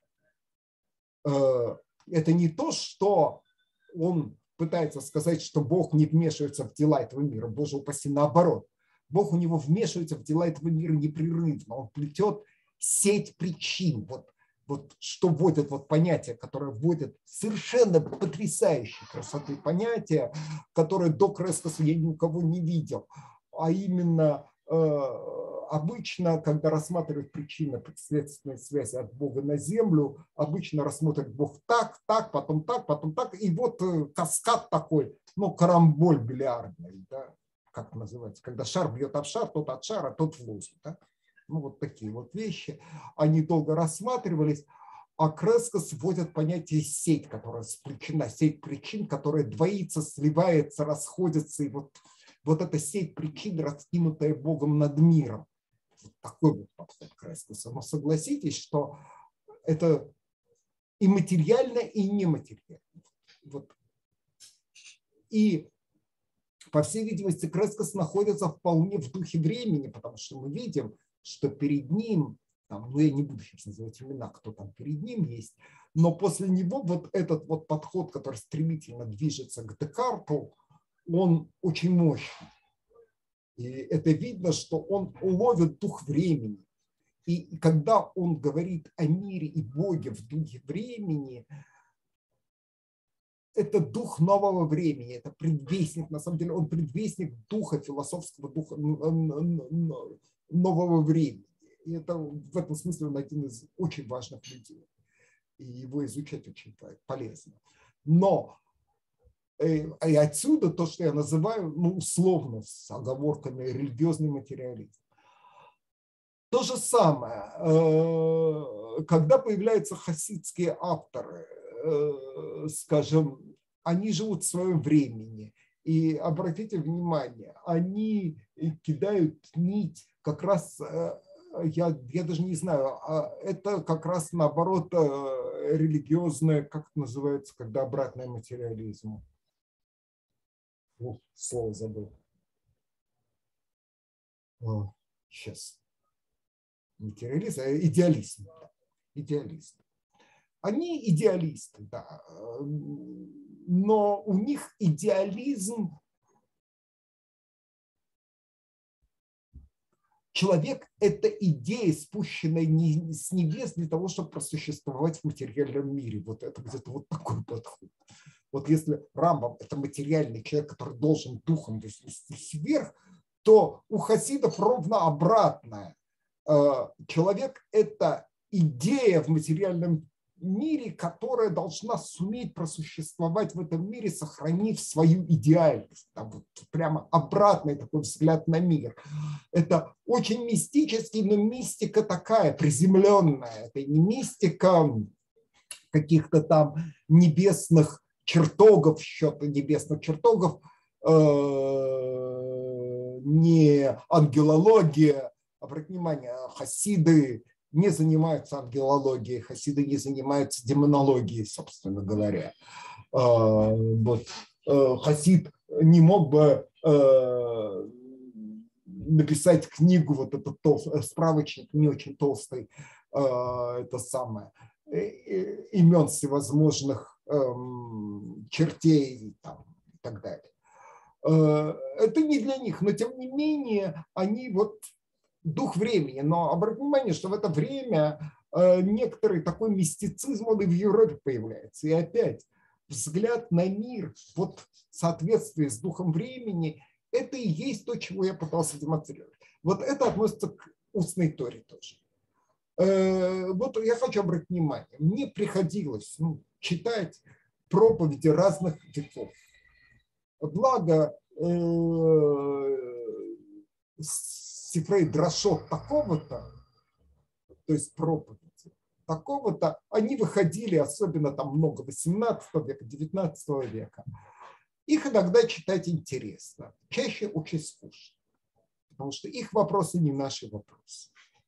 Это не то, что он пытается сказать, что Бог не вмешивается в дела этого мира. Боже упаси, наоборот. Бог у него вмешивается в дела этого мира непрерывно. Он плетет сеть причин. Вот что вводит вот понятие, которое вводит совершенно потрясающей красоты понятия, которое до Крескоса я ни у кого не видел. А именно обычно, когда рассматривают причинно-следственные связи от Бога на землю, обычно рассмотрят Бог так, потом так. И вот каскад такой, ну, карамболь бильярдный, да, как называется, когда шар бьет об шар, тот от шара, тот в лузу. Да? Ну, вот такие вот вещи. Они долго рассматривались, а Крескос вводит понятие сеть, которая сплечена, сеть причин, которая двоится, сливается, расходится. И вот эта сеть причин, раскинутая Богом над миром. Вот такой вот подход Крескоса. Но согласитесь, что это и материально, и нематериально. Вот. И, по всей видимости, Крескос находится вполне в духе времени, потому что мы видим, что перед ним там, ну я не буду сейчас называть имена, кто там перед ним есть, но после него вот этот вот подход, который стремительно движется к Декарту, он очень мощный. И это видно, что он ловит дух времени. И когда он говорит о мире и Боге в духе времени, это дух нового времени, это предвестник, на самом деле он предвестник духа, философского духа нового времени. И это в этом смысле он один из очень важных людей. И его изучать очень полезно. Но и отсюда то, что я называю, ну, условно, с оговорками религиозный материализм. То же самое, когда появляются хасидские авторы, скажем, они живут в своем времени. И обратите внимание, они кидают нить как раз, я даже не знаю, это как раз наоборот религиозное, как это называется, когда обратное материализму. Слово забыл. Сейчас. Материализм, а идеализм. Идеалист. Они идеалисты, да, но у них идеализм. Человек – это идея, спущенная с небес для того, чтобы просуществовать в материальном мире. Вот это где-то вот такой подход. Вот если Рамбам – это материальный человек, который должен духом нестись вверх, то у хасидов ровно обратное. Человек – это идея в материальном мире, которая должна суметь просуществовать в этом мире, сохранив свою идеальность. Там вот прямо обратный такой взгляд на мир. Это очень мистический, но мистика такая, приземленная. Это не мистика каких-то там небесных чертогов, счета небесных чертогов, не ангелология. Обратите внимание, хасиды не занимаются ангелологией, хасиды не занимаются демонологией, собственно говоря. Вот. Хасид не мог бы написать книгу, вот этот справочник, не очень толстый, это самое, имен всевозможных чертей там, и так далее. Это не для них, но тем не менее они вот дух времени. Но обратите внимание, что в это время некоторый такой мистицизм, он и в Европе появляется. И опять взгляд на мир вот в соответствии с духом времени, это и есть то, чего я пытался демонстрировать. Вот это относится к устной Торе тоже. Вот я хочу обратить внимание, мне приходилось читать проповеди разных веков. Благо, Сифрей Драшот такого-то, то есть проповеди такого-то, они выходили, особенно там много 18 века, 19 века. Их иногда читать интересно, чаще очень скучно, потому что их вопросы не наши вопросы.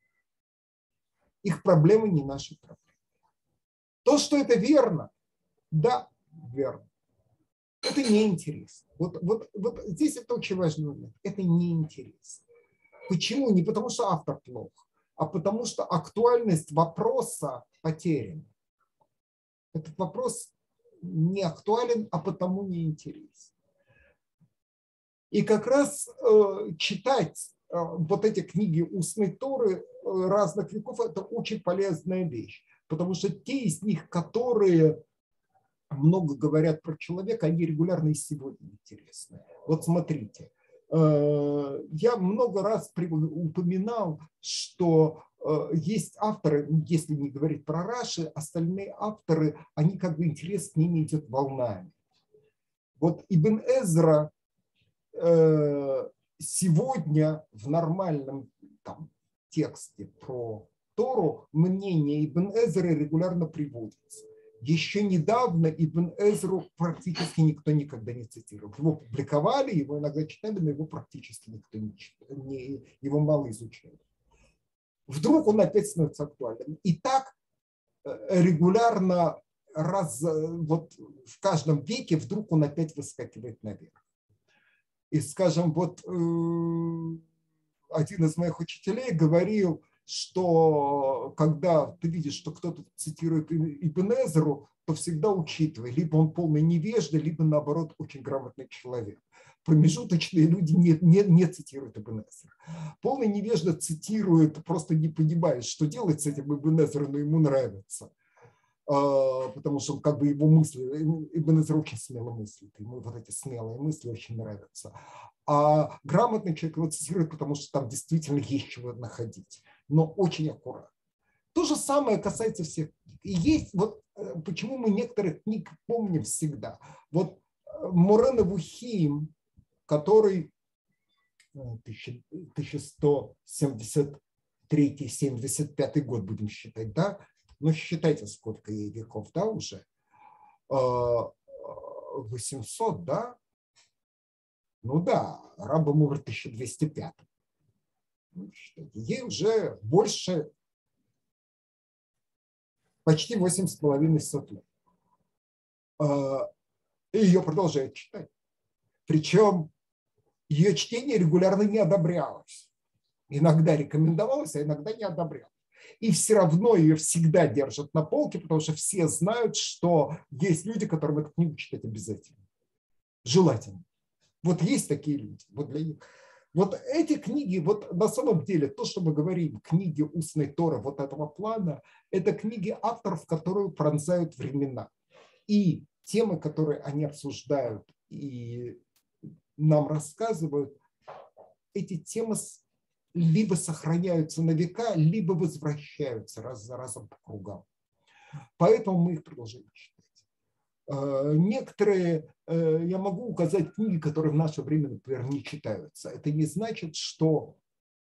Их проблемы не наши проблемы. То, что это верно, да, верно. Это неинтересно. Вот здесь это очень важный момент. Это неинтересно. Почему? Не потому, что автор плох, а потому, что актуальность вопроса потеряна. Этот вопрос не актуален, а потому неинтересен. И как раз читать вот эти книги устной Торы разных веков – это очень полезная вещь. Потому что те из них, которые много говорят про человека, они регулярно и сегодня интересны. Вот смотрите, я много раз упоминал, что есть авторы, если не говорить про Раши, остальные авторы, они как бы интерес к ним идет волнами. Вот Ибн Эзра сегодня в нормальном там тексте про Тору мнение Ибн Эзры регулярно приводится. Еще недавно Ибн Эзру практически никто никогда не цитировал. Его публиковали, его иногда читали, но его практически никто не читал, его мало изучали. Вдруг он опять становится актуальным. И так регулярно вот в каждом веке вдруг он опять выскакивает наверх. И, скажем, вот один из моих учителей говорил, что когда ты видишь, что кто-то цитирует Ибн Эзру, то всегда учитывай, либо он полный невежда, либо наоборот очень грамотный человек. Промежуточные люди не цитируют Ибн Эзра. Полный невежда цитирует, просто не понимает, что делать с этим Ибн Эзра, но ему нравится. Потому что он как бы его мысли, Ибн Эзра очень смело мыслит, ему вот эти смелые мысли очень нравятся. А грамотный человек его цитирует, потому что там действительно есть чего находить, но очень аккуратно. То же самое касается всех книг. И есть вот почему мы некоторых книг помним всегда. Вот Морен Авухим, который 1173-75 год будем считать, да? Ну, считайте, сколько ей веков, да, уже? 800, да? Ну да, Рамбам умер 1205. Ей уже больше, почти 8,5 лет. И ее продолжают читать. Причем ее чтение регулярно не одобрялось. Иногда рекомендовалось, а иногда не одобрялось. И все равно ее всегда держат на полке, потому что все знают, что есть люди, которым эту книгу читать обязательно. Желательно. Вот есть такие люди. Вот для них. Вот эти книги, вот на самом деле, то, что мы говорим, книги устной Торы вот этого плана, это книги авторов, которые пронзают времена. И темы, которые они обсуждают и нам рассказывают, эти темы либо сохраняются на века, либо возвращаются раз за разом по кругам. Поэтому мы их продолжаем читать. Некоторые, я могу указать книги, которые в наше время, например, не читаются. Это не значит, что,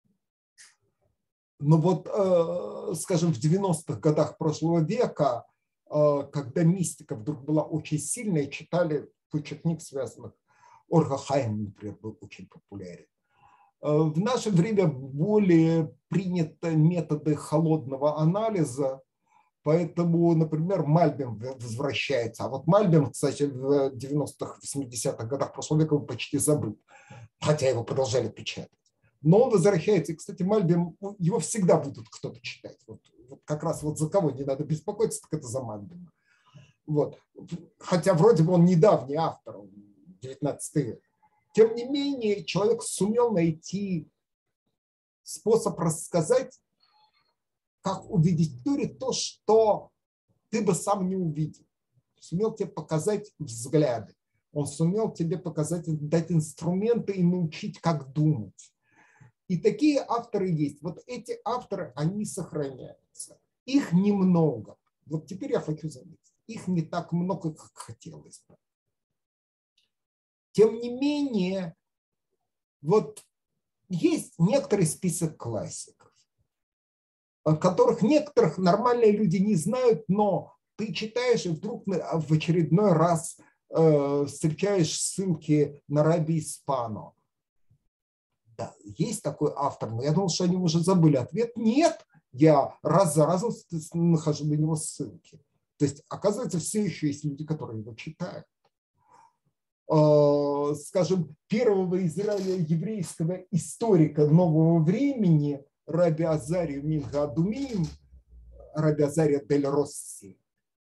ну вот, скажем, в 90-х годах прошлого века, когда мистика вдруг была очень сильная, читали кучу книг, связанных. Орга Хайм, например, был очень популярен. В наше время более приняты методы холодного анализа, поэтому, например, Мальбим возвращается. А вот Мальбим, кстати, в 90-х, 80-х годах прошлого века он почти забыл, хотя его продолжали печатать. Но он возвращается. И, кстати, Мальбим, его всегда будут кто-то читать. Вот как раз вот за кого не надо беспокоиться, так это за Мальбима. Вот. Хотя вроде бы он недавний автор, 19 век. Тем не менее, человек сумел найти способ рассказать, как увидеть в Торе то, что ты бы сам не увидел. Сумел тебе показать взгляды. Он сумел тебе показать, дать инструменты и научить, как думать. И такие авторы есть. Вот эти авторы, они сохраняются. Их немного. Вот теперь я хочу заметить. Их не так много, как хотелось бы. Тем не менее, вот есть некоторый список классиков, которых некоторых нормальные люди не знают, но ты читаешь и вдруг в очередной раз встречаешь ссылки на Раби Испано. Да, есть такой автор, но я думал, что они уже забыли. Ответ – нет, я раз за разом нахожу на него ссылки. То есть, оказывается, все еще есть люди, которые его читают. Скажем, первого израильно-еврейского историка нового времени Раби Азарию Минга Адумим, Раби Азария дель Росси.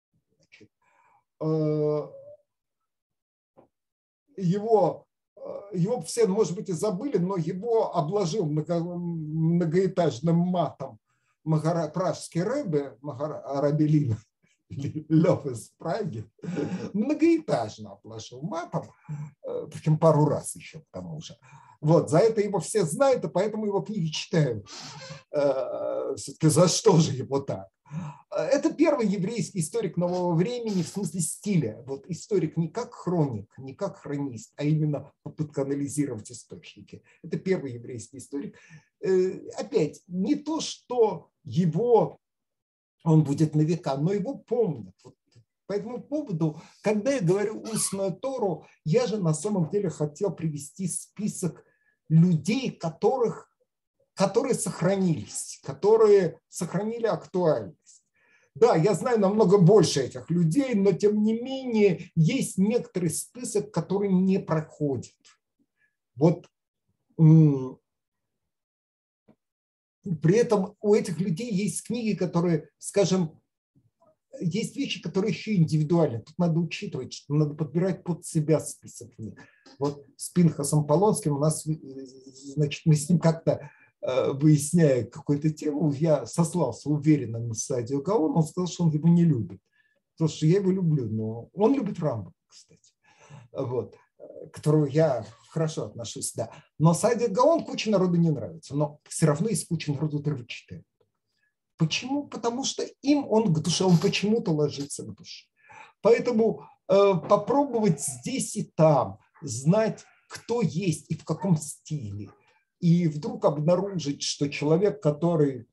Его все, может быть, и забыли, но его обложил многоэтажным матом пражский рэбе, Раби Лев из Праги, многоэтажно обложил матом, причем пару раз еще к тому же. Вот, за это его все знают, и поэтому его книги читают. Все-таки за что же его так? Это первый еврейский историк нового времени в смысле стиля. Вот историк не как хроник, не как хронист, а именно попытка анализировать источники. Это первый еврейский историк. Опять, не то, что он будет на века, но его помнят. Вот по этому поводу, когда я говорю устную Тору, я же на самом деле хотел привести список людей, которые сохранились, которые сохранили актуальность. Да, я знаю намного больше этих людей, но тем не менее есть некоторый список, который не проходит. Вот При этом у этих людей есть книги, которые, скажем, есть вещи, которые еще индивидуальны. Тут надо учитывать, что надо подбирать под себя список книг. Вот с Пинхасом Полонским у нас, значит, мы с ним как-то, выясняя какую-то тему, я сослался уверенно на Саади Гаона, он сказал, что он его не любит. Потому что я его люблю, но он любит Рамбама, кстати, вот, к которому я хорошо отношусь, да. Но Саади Гаон куче народу не нравится, но все равно есть куча народу, который читает. Почему? Потому что им он к душе, он почему-то ложится к душе. Поэтому попробовать здесь и там знать, кто есть и в каком стиле, и вдруг обнаружить, что человек, который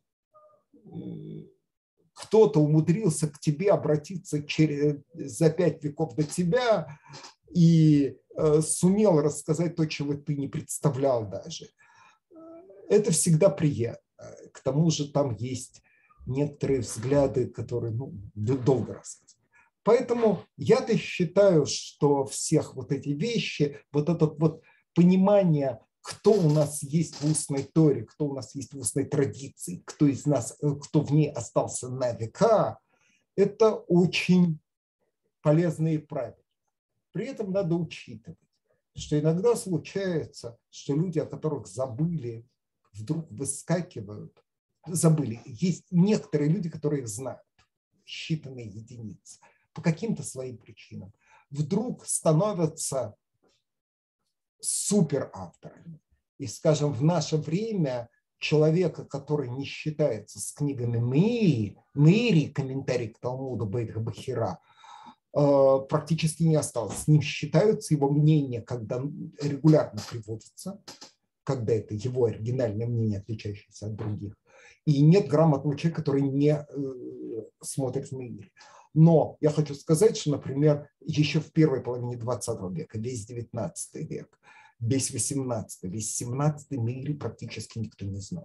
кто-то умудрился к тебе обратиться за 5 веков до тебя и сумел рассказать то, чего ты не представлял даже, это всегда приятно. К тому же там есть некоторые взгляды, которые долго рассказывать. Поэтому я-то считаю, что всех вот эти вещи, вот это вот понимание, кто у нас есть в устной Торе, кто у нас есть в устной традиции, кто из нас, кто в ней остался на века, это очень полезные правила. При этом надо учитывать, что иногда случается, что люди, о которых забыли, вдруг выскакивают. Забыли. Есть некоторые люди, которые их знают, считанные единицы, по каким-то своим причинам, вдруг становятся суперавторами. И, скажем, в наше время человека, который не считается с книгами Меири, комментарий к Талмуду Бейт Бахира, практически не осталось. С ним считаются его мнения, когда регулярно приводятся, когда это его оригинальное мнение, отличающееся от других. И нет грамотного человека, который не смотрит в Меири. Но я хочу сказать, что, например, еще в первой половине 20 века, весь 19 век, весь 18, весь 17 Меири практически никто не знал.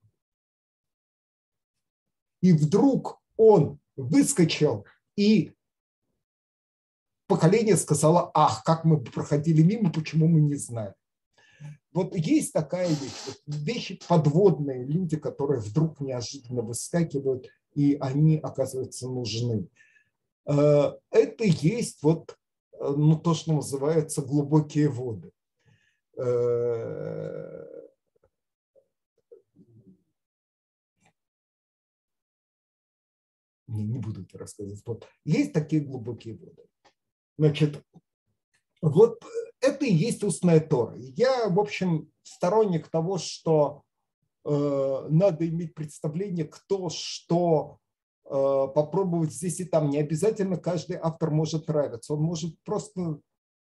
И вдруг он выскочил, и поколение сказало: ах, как мы проходили мимо, почему мы не знали. Вот есть такая вещь, вещи подводные, люди, которые вдруг неожиданно выскакивают, и они, оказывается, нужны. Это есть вот, то, что называется глубокие воды. Не буду это рассказывать. Вот. Есть такие глубокие воды. Значит, вот это и есть устная Тора. Я, в общем, сторонник того, что надо иметь представление, кто что попробовать здесь и там. Не обязательно каждый автор может нравиться. Он может просто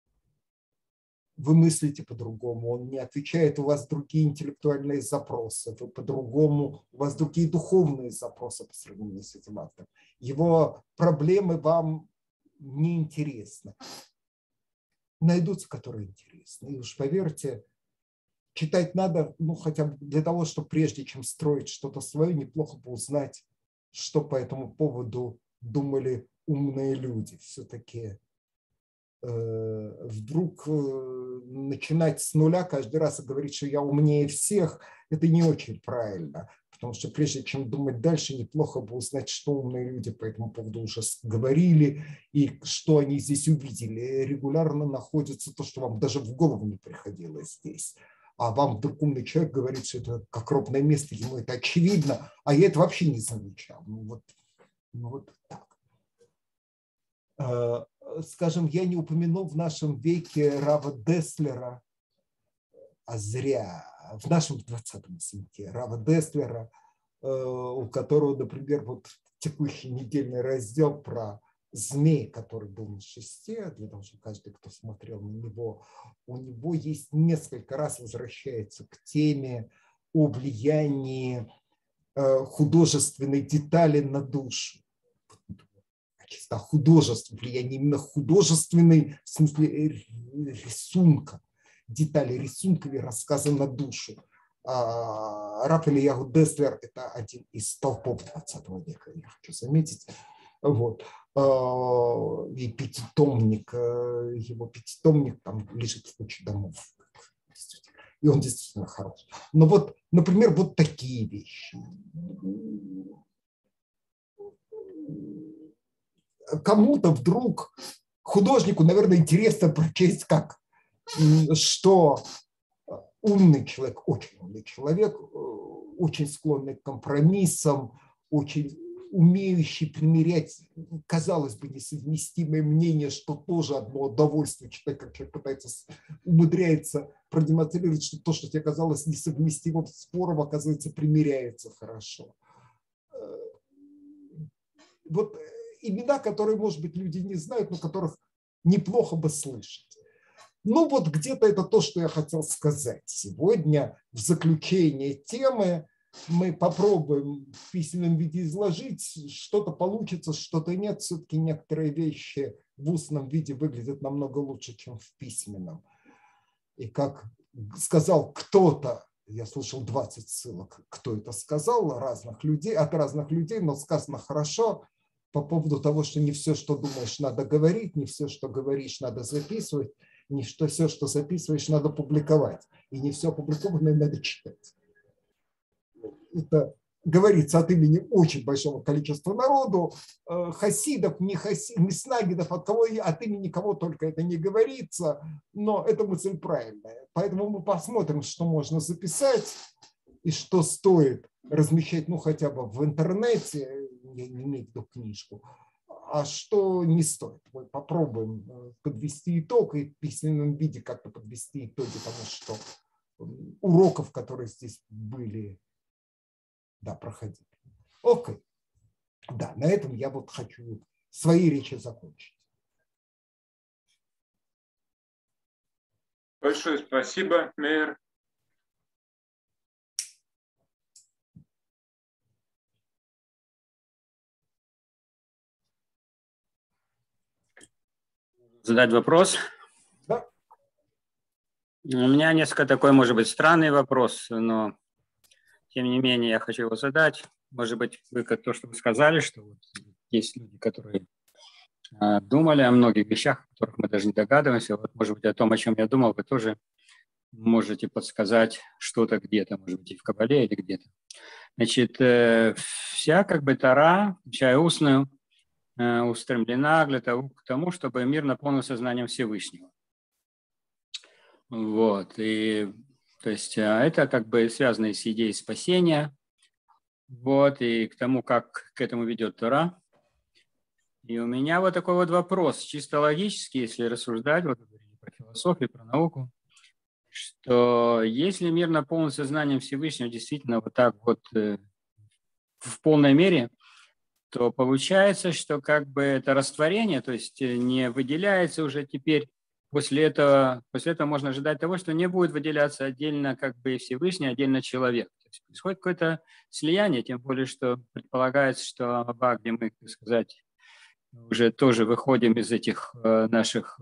вы мыслите по-другому, он не отвечает, у вас другие интеллектуальные запросы, вы по-другому, у вас другие духовные запросы по сравнению с этим автором. Его проблемы вам не интересны. Найдутся, которые интересны. И уж поверьте, читать надо, хотя бы для того, чтобы прежде чем строить что-то свое, неплохо бы узнать, что по этому поводу думали умные люди. Все-таки вдруг начинать с нуля каждый раз и говорить, что я умнее всех, это не очень правильно. Потому что прежде чем думать дальше, неплохо бы узнать, что умные люди по этому поводу уже говорили и что они здесь увидели. Регулярно находится то, что вам даже в голову не приходило здесь. А вам вдруг умный человек говорит, что это как ровное место, ему это очевидно, а я это вообще не замечал. Вот так. Скажем, я не упомянул в нашем веке Рава Деслера, а зря, в нашем 20-м веке Рава Деслера, у которого, например, вот текущий недельный раздел про змей, который был на шесте, для того, чтобы каждый, кто смотрел на него, у него есть несколько раз возвращается к теме о влиянии художественной детали на душу. Чисто художество, влияние именно художественной, в смысле рисунка, детали рисунка или рассказа на душу. Рав Ильяху Деслер – это один из столпов 20 века, я хочу заметить. Вот. И пятитомник, его пятитомник там лежит в куче домов. И он действительно хорош. Но вот Например, вот такие вещи. Кому-то вдруг, художнику, наверное, интересно прочесть, что умный человек, очень склонный к компромиссам, очень умеющий примирять, казалось бы, несовместимые мнения, что тоже одно удовольствие. Человек пытается, умудряется продемонстрировать, что то, что тебе казалось несовместимым спором, оказывается, примиряется хорошо. Вот имена, которые, может быть, люди не знают, но которых неплохо бы слышать. Ну вот где-то это то, что я хотел сказать. Сегодня в заключение темы мы попробуем в письменном виде изложить. Что-то получится, что-то нет. Все-таки некоторые вещи в устном виде выглядят намного лучше, чем в письменном. И как сказал кто-то, я слышал 20 ссылок, кто это сказал, от разных людей, но сказано хорошо по поводу того, что не все, что думаешь, надо говорить, не все, что говоришь, надо записывать, не все, что записываешь, надо публиковать, и не все опубликованное надо читать. Это говорится от имени очень большого количества народу, хасидов, не снагидов, от имени кого только это не говорится, но эта мысль правильная. Поэтому мы посмотрим, что можно записать и что стоит размещать, ну, хотя бы в интернете, не иметь в виду книжку, а что не стоит. Мы попробуем подвести итог и в письменном виде как-то подвести итоги того, что уроков, которые здесь были, да, проходили. Окей. Да, на этом я вот хочу свои речи закончить. Большое спасибо, Мейер. Задать вопрос? Да. У меня несколько такой, может быть, странный вопрос, но тем не менее я хочу его задать. Может быть, вы как то, что вы сказали, что вот есть люди, которые думали о многих вещах, о которых мы даже не догадываемся. Вот, может быть, о том, о чем я думал, вы тоже можете подсказать что-то где-то, может быть, и в Кабале или где-то. Значит, вся как бы Тора, включая устную, устремлена к тому, чтобы мир наполнился знанием Всевышнего. Вот. И, то есть это как бы связано с идеей спасения. Вот. И к тому, как к этому ведет Тора. И у меня вот такой вот вопрос, чисто логически, если рассуждать, вот про философию, про науку, что если мир наполнился знанием Всевышнего действительно вот так вот в полной мере, то получается, что как бы это растворение, то есть не выделяется уже теперь, после этого можно ожидать того, что не будет выделяться отдельно как бы Всевышний, отдельно человек. То есть происходит какое-то слияние, тем более, что предполагается, что Абба, где мы, так сказать, уже тоже выходим из этих наших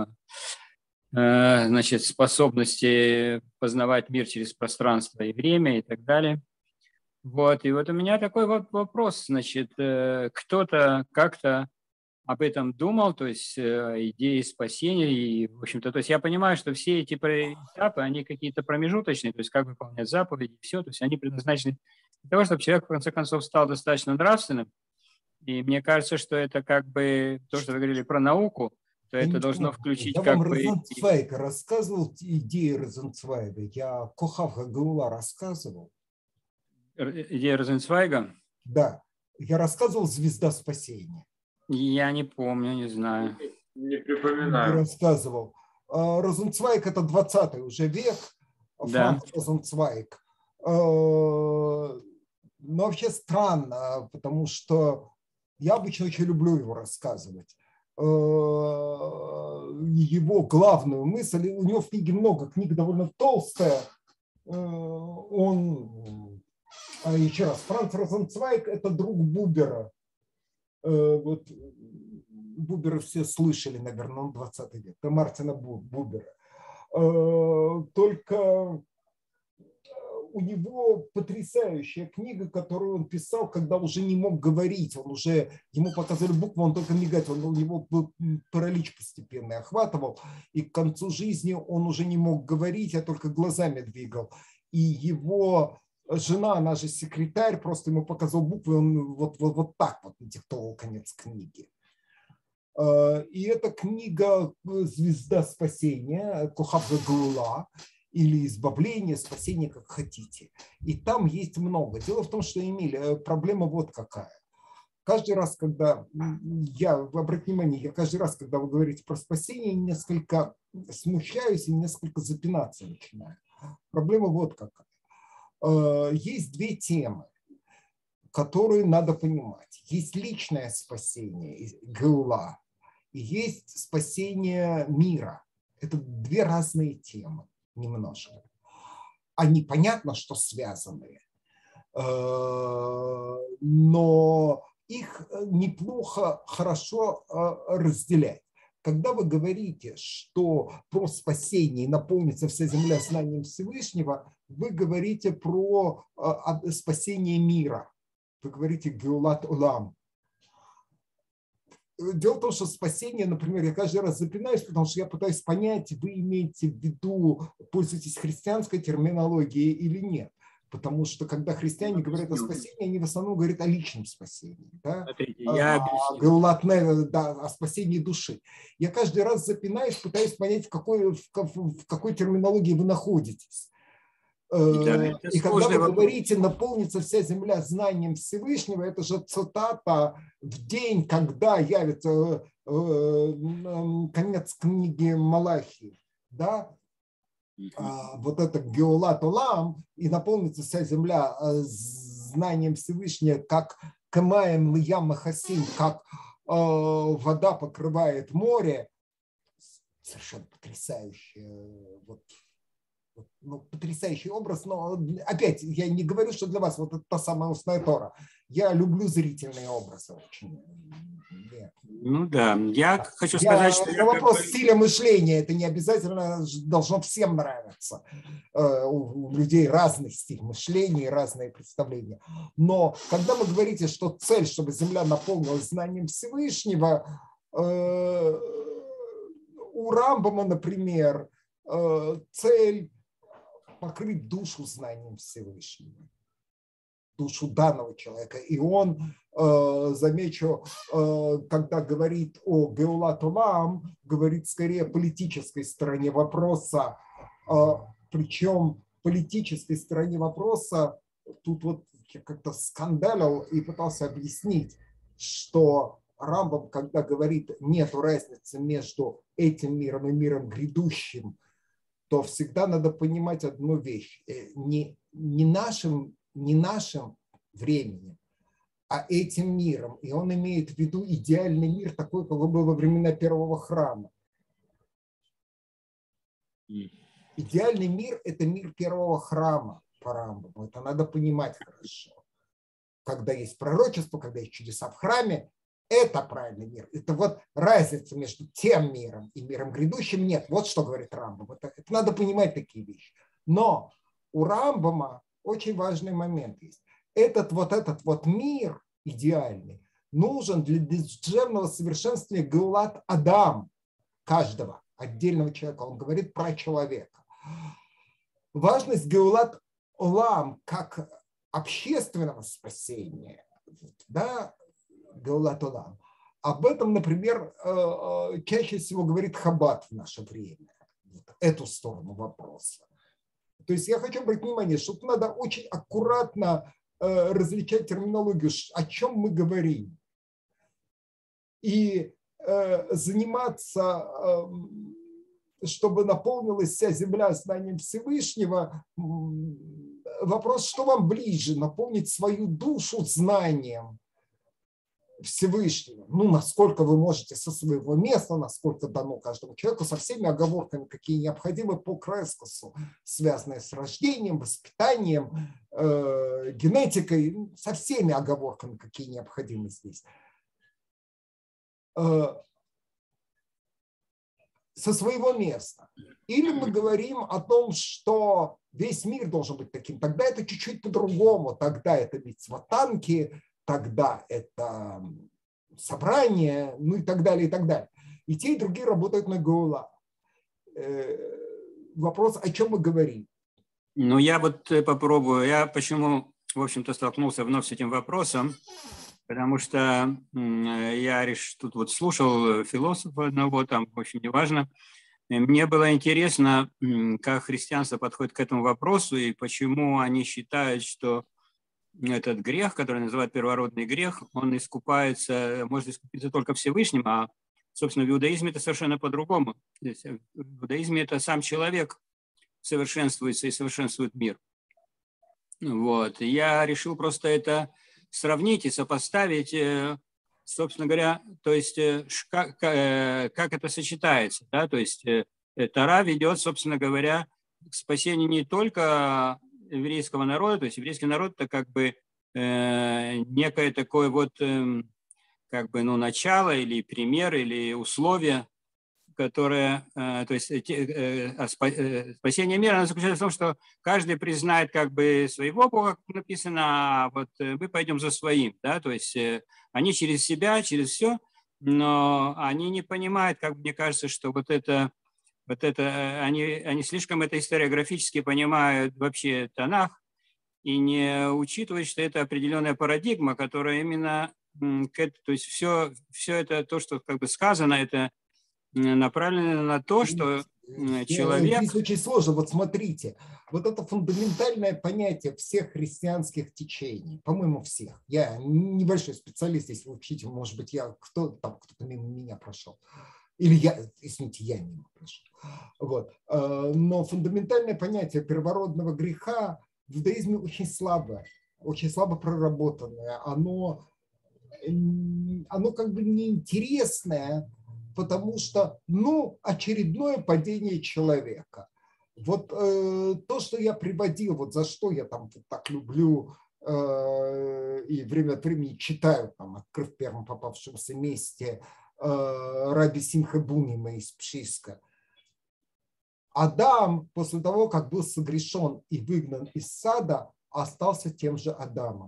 значит, способностей познавать мир через пространство и время и так далее. Вот, и вот у меня такой вот вопрос, значит, кто-то как-то об этом думал, то есть идеи спасения, и, в общем-то, то есть я понимаю, что все эти этапы, они какие-то промежуточные, то есть как выполнять заповеди, все, то есть они предназначены для того, чтобы человек, в конце концов, стал достаточно нравственным, и мне кажется, что это как бы то, что вы говорили про науку, то это должно включить я как вам бы... Розенцвейга рассказывал, идеи Розенцвейга, я Кохав Гагаула рассказывал. Идея Розенцвейга? Да, я рассказывал «Звезда спасения». Я не помню, не знаю. Не припоминаю. Не рассказывал. Розенцвейг – это 20-й уже век, Да. Франц Розенцвейг. Но вообще странно, потому что я обычно очень люблю его рассказывать. Его главную мысль, у него в книге много, книга довольно толстая, он, еще раз, Франц Розенцвейг – это друг Бубера. Вот Бубера все слышали, наверное, он 20 век, это Мартина Бубера. Только у него потрясающая книга, которую он писал, когда уже не мог говорить, ему показали буквы, он только мигать, у него паралич постепенно охватывал, и к концу жизни он уже не мог говорить, а только глазами двигал. И его жена, она же секретарь, просто ему показал буквы, он вот так вот диктовал конец книги. И эта книга «Звезда спасения», Кохав Гаула, или «Избавление», «Спасение», как хотите. И там есть много. Дело в том, что, Эмиль, проблема вот какая. Каждый раз, когда обратите внимание, я каждый раз, когда вы говорите про спасение, несколько смущаюсь и несколько запинаться начинаю. Проблема вот какая. Есть две темы, которые надо понимать. Есть личное спасение, гаула, и есть спасение мира. Это две разные темы немножко. Они понятно, что связаны, но их неплохо, хорошо разделять. Когда вы говорите, что про спасение наполнится вся земля знанием Всевышнего, вы говорите про спасение мира. Вы говорите «Геулат Олам». Дело в том, что спасение, например, я каждый раз запинаюсь, потому что я пытаюсь понять, вы имеете в виду, пользуетесь христианской терминологией или нет. Потому что когда христиане говорят о спасении, они в основном говорят о личном спасении. Да? Смотрите, я объясню. Да, о спасении души. Я каждый раз запинаюсь, пытаюсь понять, в какой терминологии вы находитесь. И когда вы говорите «наполнится вся земля знанием Всевышнего», это же цитата в день, когда явится конец книги Малахии. Да? Вот это Геулат Олам, и наполнится вся земля знанием Всевышнего, как Камаем Лиям Махасим, как вода покрывает море. Совершенно потрясающий, потрясающий образ, но опять я не говорю, что для вас вот это та самая устная Тора. Я люблю зрительные образы очень. Ну да, я хочу сказать, что... Это вопрос стиля мышления, это не обязательно должно всем нравиться. У людей разный стиль мышления, разные представления. Но когда вы говорите, что цель, чтобы земля наполнилась знанием Всевышнего, у Рамбама, например, цель покрыть душу знанием Всевышнего, душу данного человека. И он, замечу, когда говорит о Геулат Олам, говорит скорее о политической стороне вопроса, причем политической стороне вопроса, тут вот я как-то скандалил и пытался объяснить, что Рамбам, когда говорит, нет разницы между этим миром и миром грядущим, то всегда надо понимать одну вещь. Не нашим временем, а этим миром. И он имеет в виду идеальный мир, такой, какой был во времена первого храма. Идеальный мир – это мир первого храма по Рамбаму. Это надо понимать хорошо. Когда есть пророчество, когда есть чудеса в храме, это правильный мир. Это вот разница между тем миром и миром грядущим нет. Вот что говорит Рамбам. Это надо понимать такие вещи. Но у Рамбама очень важный момент есть. Этот мир идеальный нужен для душевного совершенствования Геулат Адам, каждого отдельного человека. Он говорит про человека. Важность Геулат Олам как общественного спасения, да, Геулат Олам. Об этом, например, чаще всего говорит Хаббат в наше время. Эту сторону вопроса. То есть я хочу обратить внимание, что тут надо очень аккуратно различать терминологию, о чем мы говорим. И заниматься, чтобы наполнилась вся земля знанием Всевышнего, вопрос, что вам ближе, наполнить свою душу знанием Всевышнего. Ну, насколько вы можете со своего места, насколько дано каждому человеку, со всеми оговорками, какие необходимы по Крескосу, связанные с рождением, воспитанием, генетикой, со всеми оговорками, какие необходимы здесь. Со своего места. Или мы говорим о том, что весь мир должен быть таким. Тогда это чуть-чуть по-другому. Тогда это мицвотанки, тогда это собрание, ну и так далее, и так далее. И те, и другие работают на Геула. Вопрос, о чем мы говорим. Ну, я вот попробую. Я почему, в общем-то, столкнулся вновь с этим вопросом, потому что я тут вот слушал философа одного, там, в общем, неважно. И мне было интересно, как христианство подходит к этому вопросу и почему они считают, что этот грех, который называют первородный грех, он искупается, может искупиться только Всевышним, а, собственно, в иудаизме это совершенно по-другому. В иудаизме это сам человек совершенствуется и совершенствует мир. Вот. И я решил просто это сравнить и сопоставить, собственно говоря, то есть как это сочетается. Да? То есть Тора ведет, собственно говоря, к спасению не только еврейского народа, то есть еврейский народ – это как бы некое такое вот как бы, ну, начало или пример, или условие, которое, то есть спасение мира, оно заключается в том, что каждый признает как бы своего Бога, как написано, а вот мы пойдем за своим, да, то есть они через себя, через все, но они не понимают, как мне кажется, что они слишком это историографически понимают вообще Танах и не учитывают, что это определенная парадигма, которая именно, то есть все это, то, что как бы сказано, это направлено на то, что человек... Здесь очень сложно. Вот смотрите, вот это фундаментальное понятие всех христианских течений, по-моему, всех. Я небольшой специалист, если вы учите, может быть, кто-то мимо меня прошел. Или извините, я мимо прошел. Вот. Но фундаментальное понятие первородного греха в иудаизме очень слабо проработанное. Оно как бы неинтересное, потому что, очередное падение человека. Вот то, что я приводил, вот за что я там вот так люблю и время от времени читаю, там, открыв в первом попавшемся месте Раби Симха Бунима из Пшиска. Адам, после того, как был согрешен и выгнан из сада, остался тем же Адамом.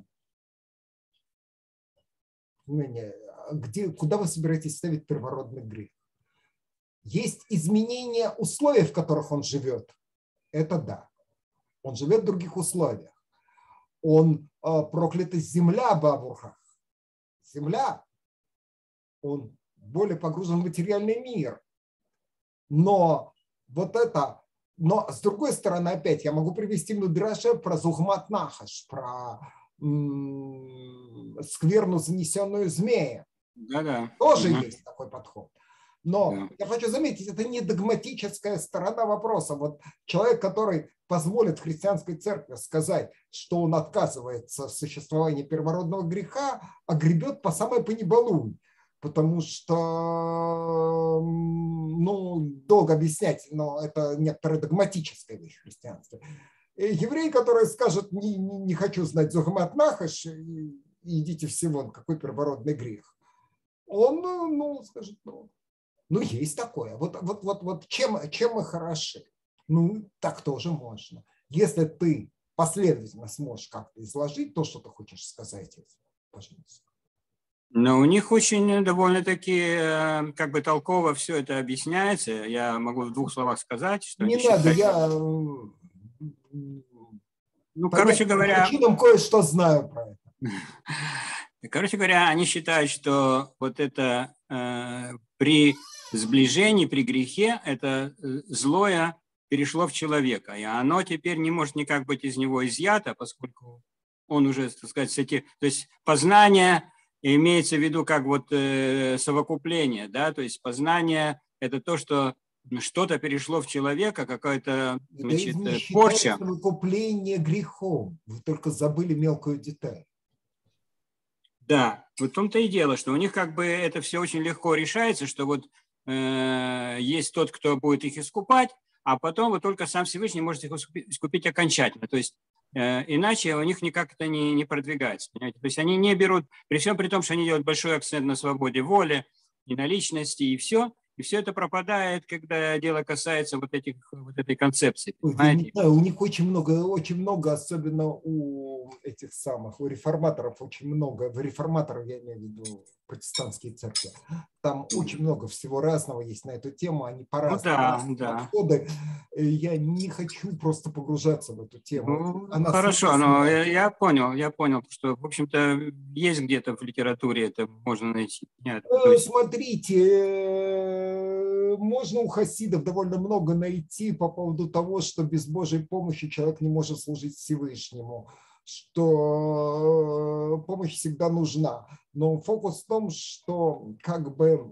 Куда вы собираетесь ставить первородный грех? Есть изменения условий, в которых он живет. Это да. Он живет в других условиях. Он проклята земля Бабурхах. Земля. Он более погружен в материальный мир. Но с другой стороны, опять, я могу привести Мидраше про Зухмат Нахаш, про скверну, занесенную змея. Да-да. Тоже есть такой подход. Но я хочу заметить, это не догматическая сторона вопроса. Вот человек, который позволит в христианской церкви сказать, что он отказывается от существования первородного греха, огребет по самой понебалуй. Потому что, долго объяснять, но это некоторая догматическая вещь в христианстве. Еврей, который скажет, не хочу знать Зухмат Нахаш, идите все вон, какой первородный грех. Он, скажет, есть такое. Вот чем мы хороши? Так тоже можно. Если ты последовательно сможешь как-то изложить то, что ты хочешь сказать, пожалуйста. Но у них очень довольно-таки как бы толково все это объясняется. Я могу в 2 словах сказать, что не они надо, считают... короче говоря... Причинам кое-что знаю про это. Короче говоря, они считают, что вот это при сближении, при грехе, это злое перешло в человека, и оно теперь не может никак быть из него изъято, поскольку он уже, так сказать, то есть познание имеется в виду как вот совокупление, да, то есть познание – это то, что что-то перешло в человека, какая-то, значит, порча. Совокупление грехом, вы только забыли мелкую деталь. Да, вот в том-то и дело, что у них как бы это все очень легко решается, что вот есть тот, кто будет их искупать, а потом вот только сам Всевышний может их искупить окончательно. То есть иначе у них никак это не продвигается. Понимаете? То есть они не берут, при всем при том, что они делают большой акцент на свободе воли и на личности, и все это пропадает, когда дело касается вот этой концепции. У них очень много, особенно у у этих самых, у реформаторов очень много, в реформаторов я имею в виду протестантские церкви, там очень много всего разного есть на эту тему, они по-разному подходы. Я не хочу просто погружаться в эту тему. Ну, хорошо, но я понял, что, в общем-то, есть где-то в литературе это можно найти. Нет, смотрите, можно у хасидов довольно много найти по поводу того, что без Божьей помощи человек не может служить Всевышнему, что помощь всегда нужна. Но фокус в том, что как бы,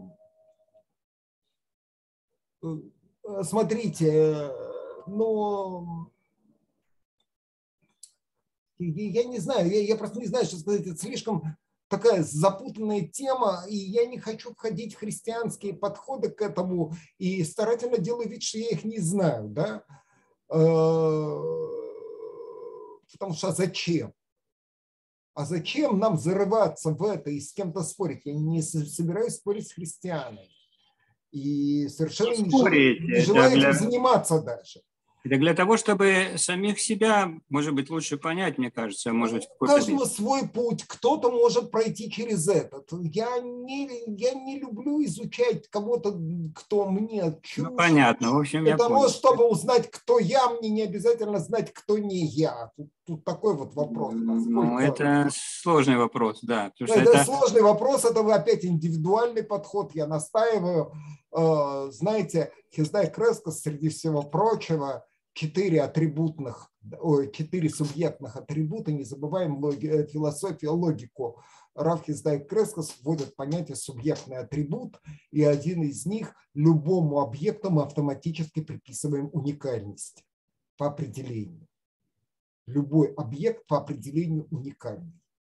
смотрите, ну, я не знаю, я просто не знаю, что сказать, это слишком такая запутанная тема, и я не хочу входить в христианские подходы к этому, и старательно делаю вид, что я их не знаю, да, потому что зачем? А зачем нам зарываться в это и с кем-то спорить? Я не собираюсь спорить с христианами. И совершенно не желаю этим заниматься даже. Это для того, чтобы самих себя, может быть, лучше понять, мне кажется. Может, у каждого свой путь. Кто-то может пройти через этот. Я не люблю изучать кого-то, кто мне чушь. Ну, понятно. В общем, для того, чтобы узнать, кто я, мне не обязательно знать, кто не я. Тут такой вот вопрос. Ну, это сложный вопрос, да. Это сложный вопрос, это опять индивидуальный подход, я настаиваю. Знаете, Хиздай Крескос, среди всего прочего, 4 субъектных атрибута, не забываем философию, логику. Рав Хиздай Крескос вводит понятие субъектный атрибут, и один из них – любому объекту мы автоматически приписываем уникальность по определению. Любой объект по определению уникальный.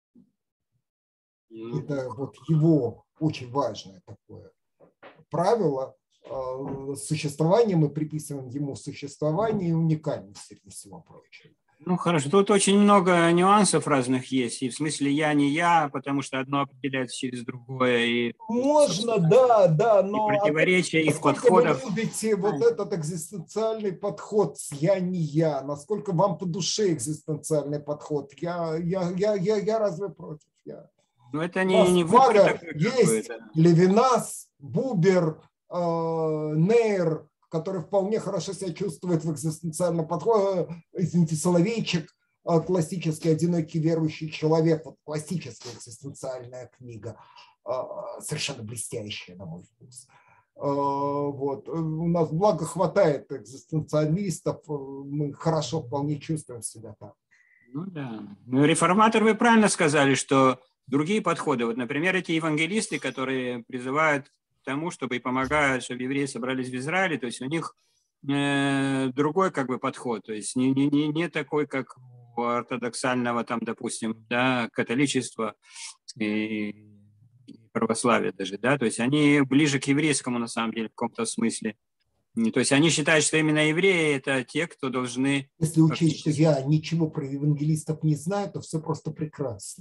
Это вот его очень важное такое правило. Существование мы приписываем ему существование и уникальность среди всего прочего. Ну хорошо, тут очень много нюансов разных есть, и в смысле я не я, потому что одно определяется через другое. И, можно, да, но противоречия их насколько подходов. вы любите вот этот экзистенциальный подход с «я не я», насколько вам по душе экзистенциальный подход, я разве против? Ну это не выбор такой, есть Левинас, Бубер, Нейр, который вполне хорошо себя чувствует в экзистенциальном подходе, извините, Соловейчик, классический одинокий верующий человек, вот классическая экзистенциальная книга, совершенно блестящая, на мой вкус. Вот. У нас, благо, хватает экзистенциалистов, мы хорошо вполне чувствуем себя там. Ну да. Ну, реформатор, вы правильно сказали, что другие подходы, вот, например, эти евангелисты, которые призывают к тому, чтобы и помогают, чтобы евреи собрались в Израиле, то есть у них другой как бы подход, то есть не такой, как у ортодоксального, там, допустим, да, католичества и православия даже, да, то есть они ближе к еврейскому на самом деле в каком-то смысле. То есть они считают, что именно евреи – это те, кто должны… Если учесть, что я ничего про евангелистов не знаю, то все просто прекрасно.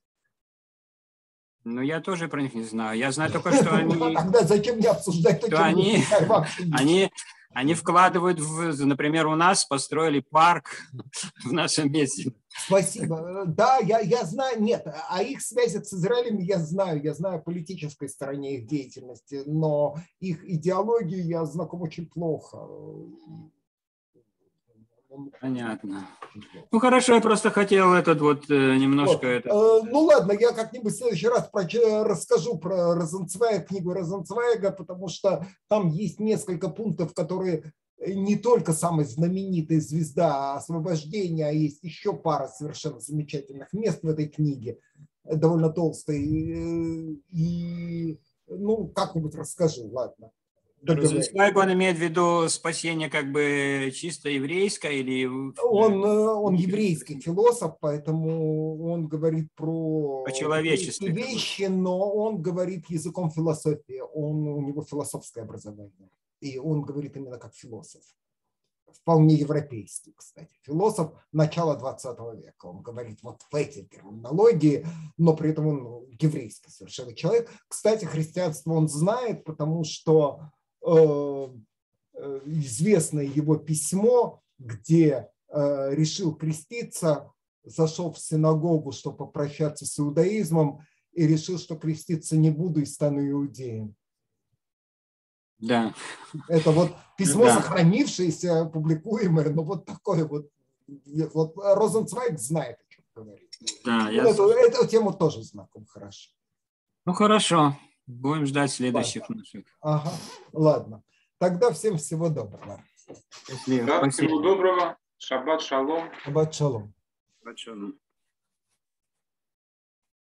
Ну, я тоже про них не знаю. Я знаю только, что они… Тогда зачем мне обсуждать то, что они вкладывают, например, у нас построили парк в нашем месте. Спасибо. Да, я знаю, нет, о их связях с Израилем я знаю о политической стороне их деятельности, но их идеологию я знаком очень плохо. Понятно. Ну хорошо, я просто хотел этот вот немножко… Вот. Ну ладно, я как-нибудь в следующий раз расскажу про Розенцвейга, книгу Розенцвейга, потому что там есть несколько пунктов, которые не только самая знаменитая звезда освобождения, а есть еще пара совершенно замечательных мест в этой книге, довольно толстой. И ну как-нибудь расскажу, ладно. Розенцвейг, он имеет в виду спасение как бы чисто еврейское или… Он еврейский философ, поэтому он говорит про человеческие вещи, но он говорит языком философии, у него философское образование, и он говорит именно как философ. Вполне европейский, кстати. Философ начала 20 века. Он говорит вот в этой терминологии, но при этом он еврейский совершенно человек. Кстати, христианство он знает, потому что известное его письмо, где решил креститься зашел в синагогу, чтобы попрощаться с иудаизмом, и решил, что креститься не буду и стану иудеем. Да. Это вот письмо, Да. сохранившееся, публикуемое, но вот такое вот. Вот Розенцвейг знает, о чем говорит. Да, Эту тему тоже знаком хорошо. Ну, хорошо. Будем ждать следующих наших. Ага, ладно. Тогда всем всего доброго. Счастливо. Да, Спасибо. всего доброго. Шаббат шалом. Шаббат шалом. Шаббат шалом.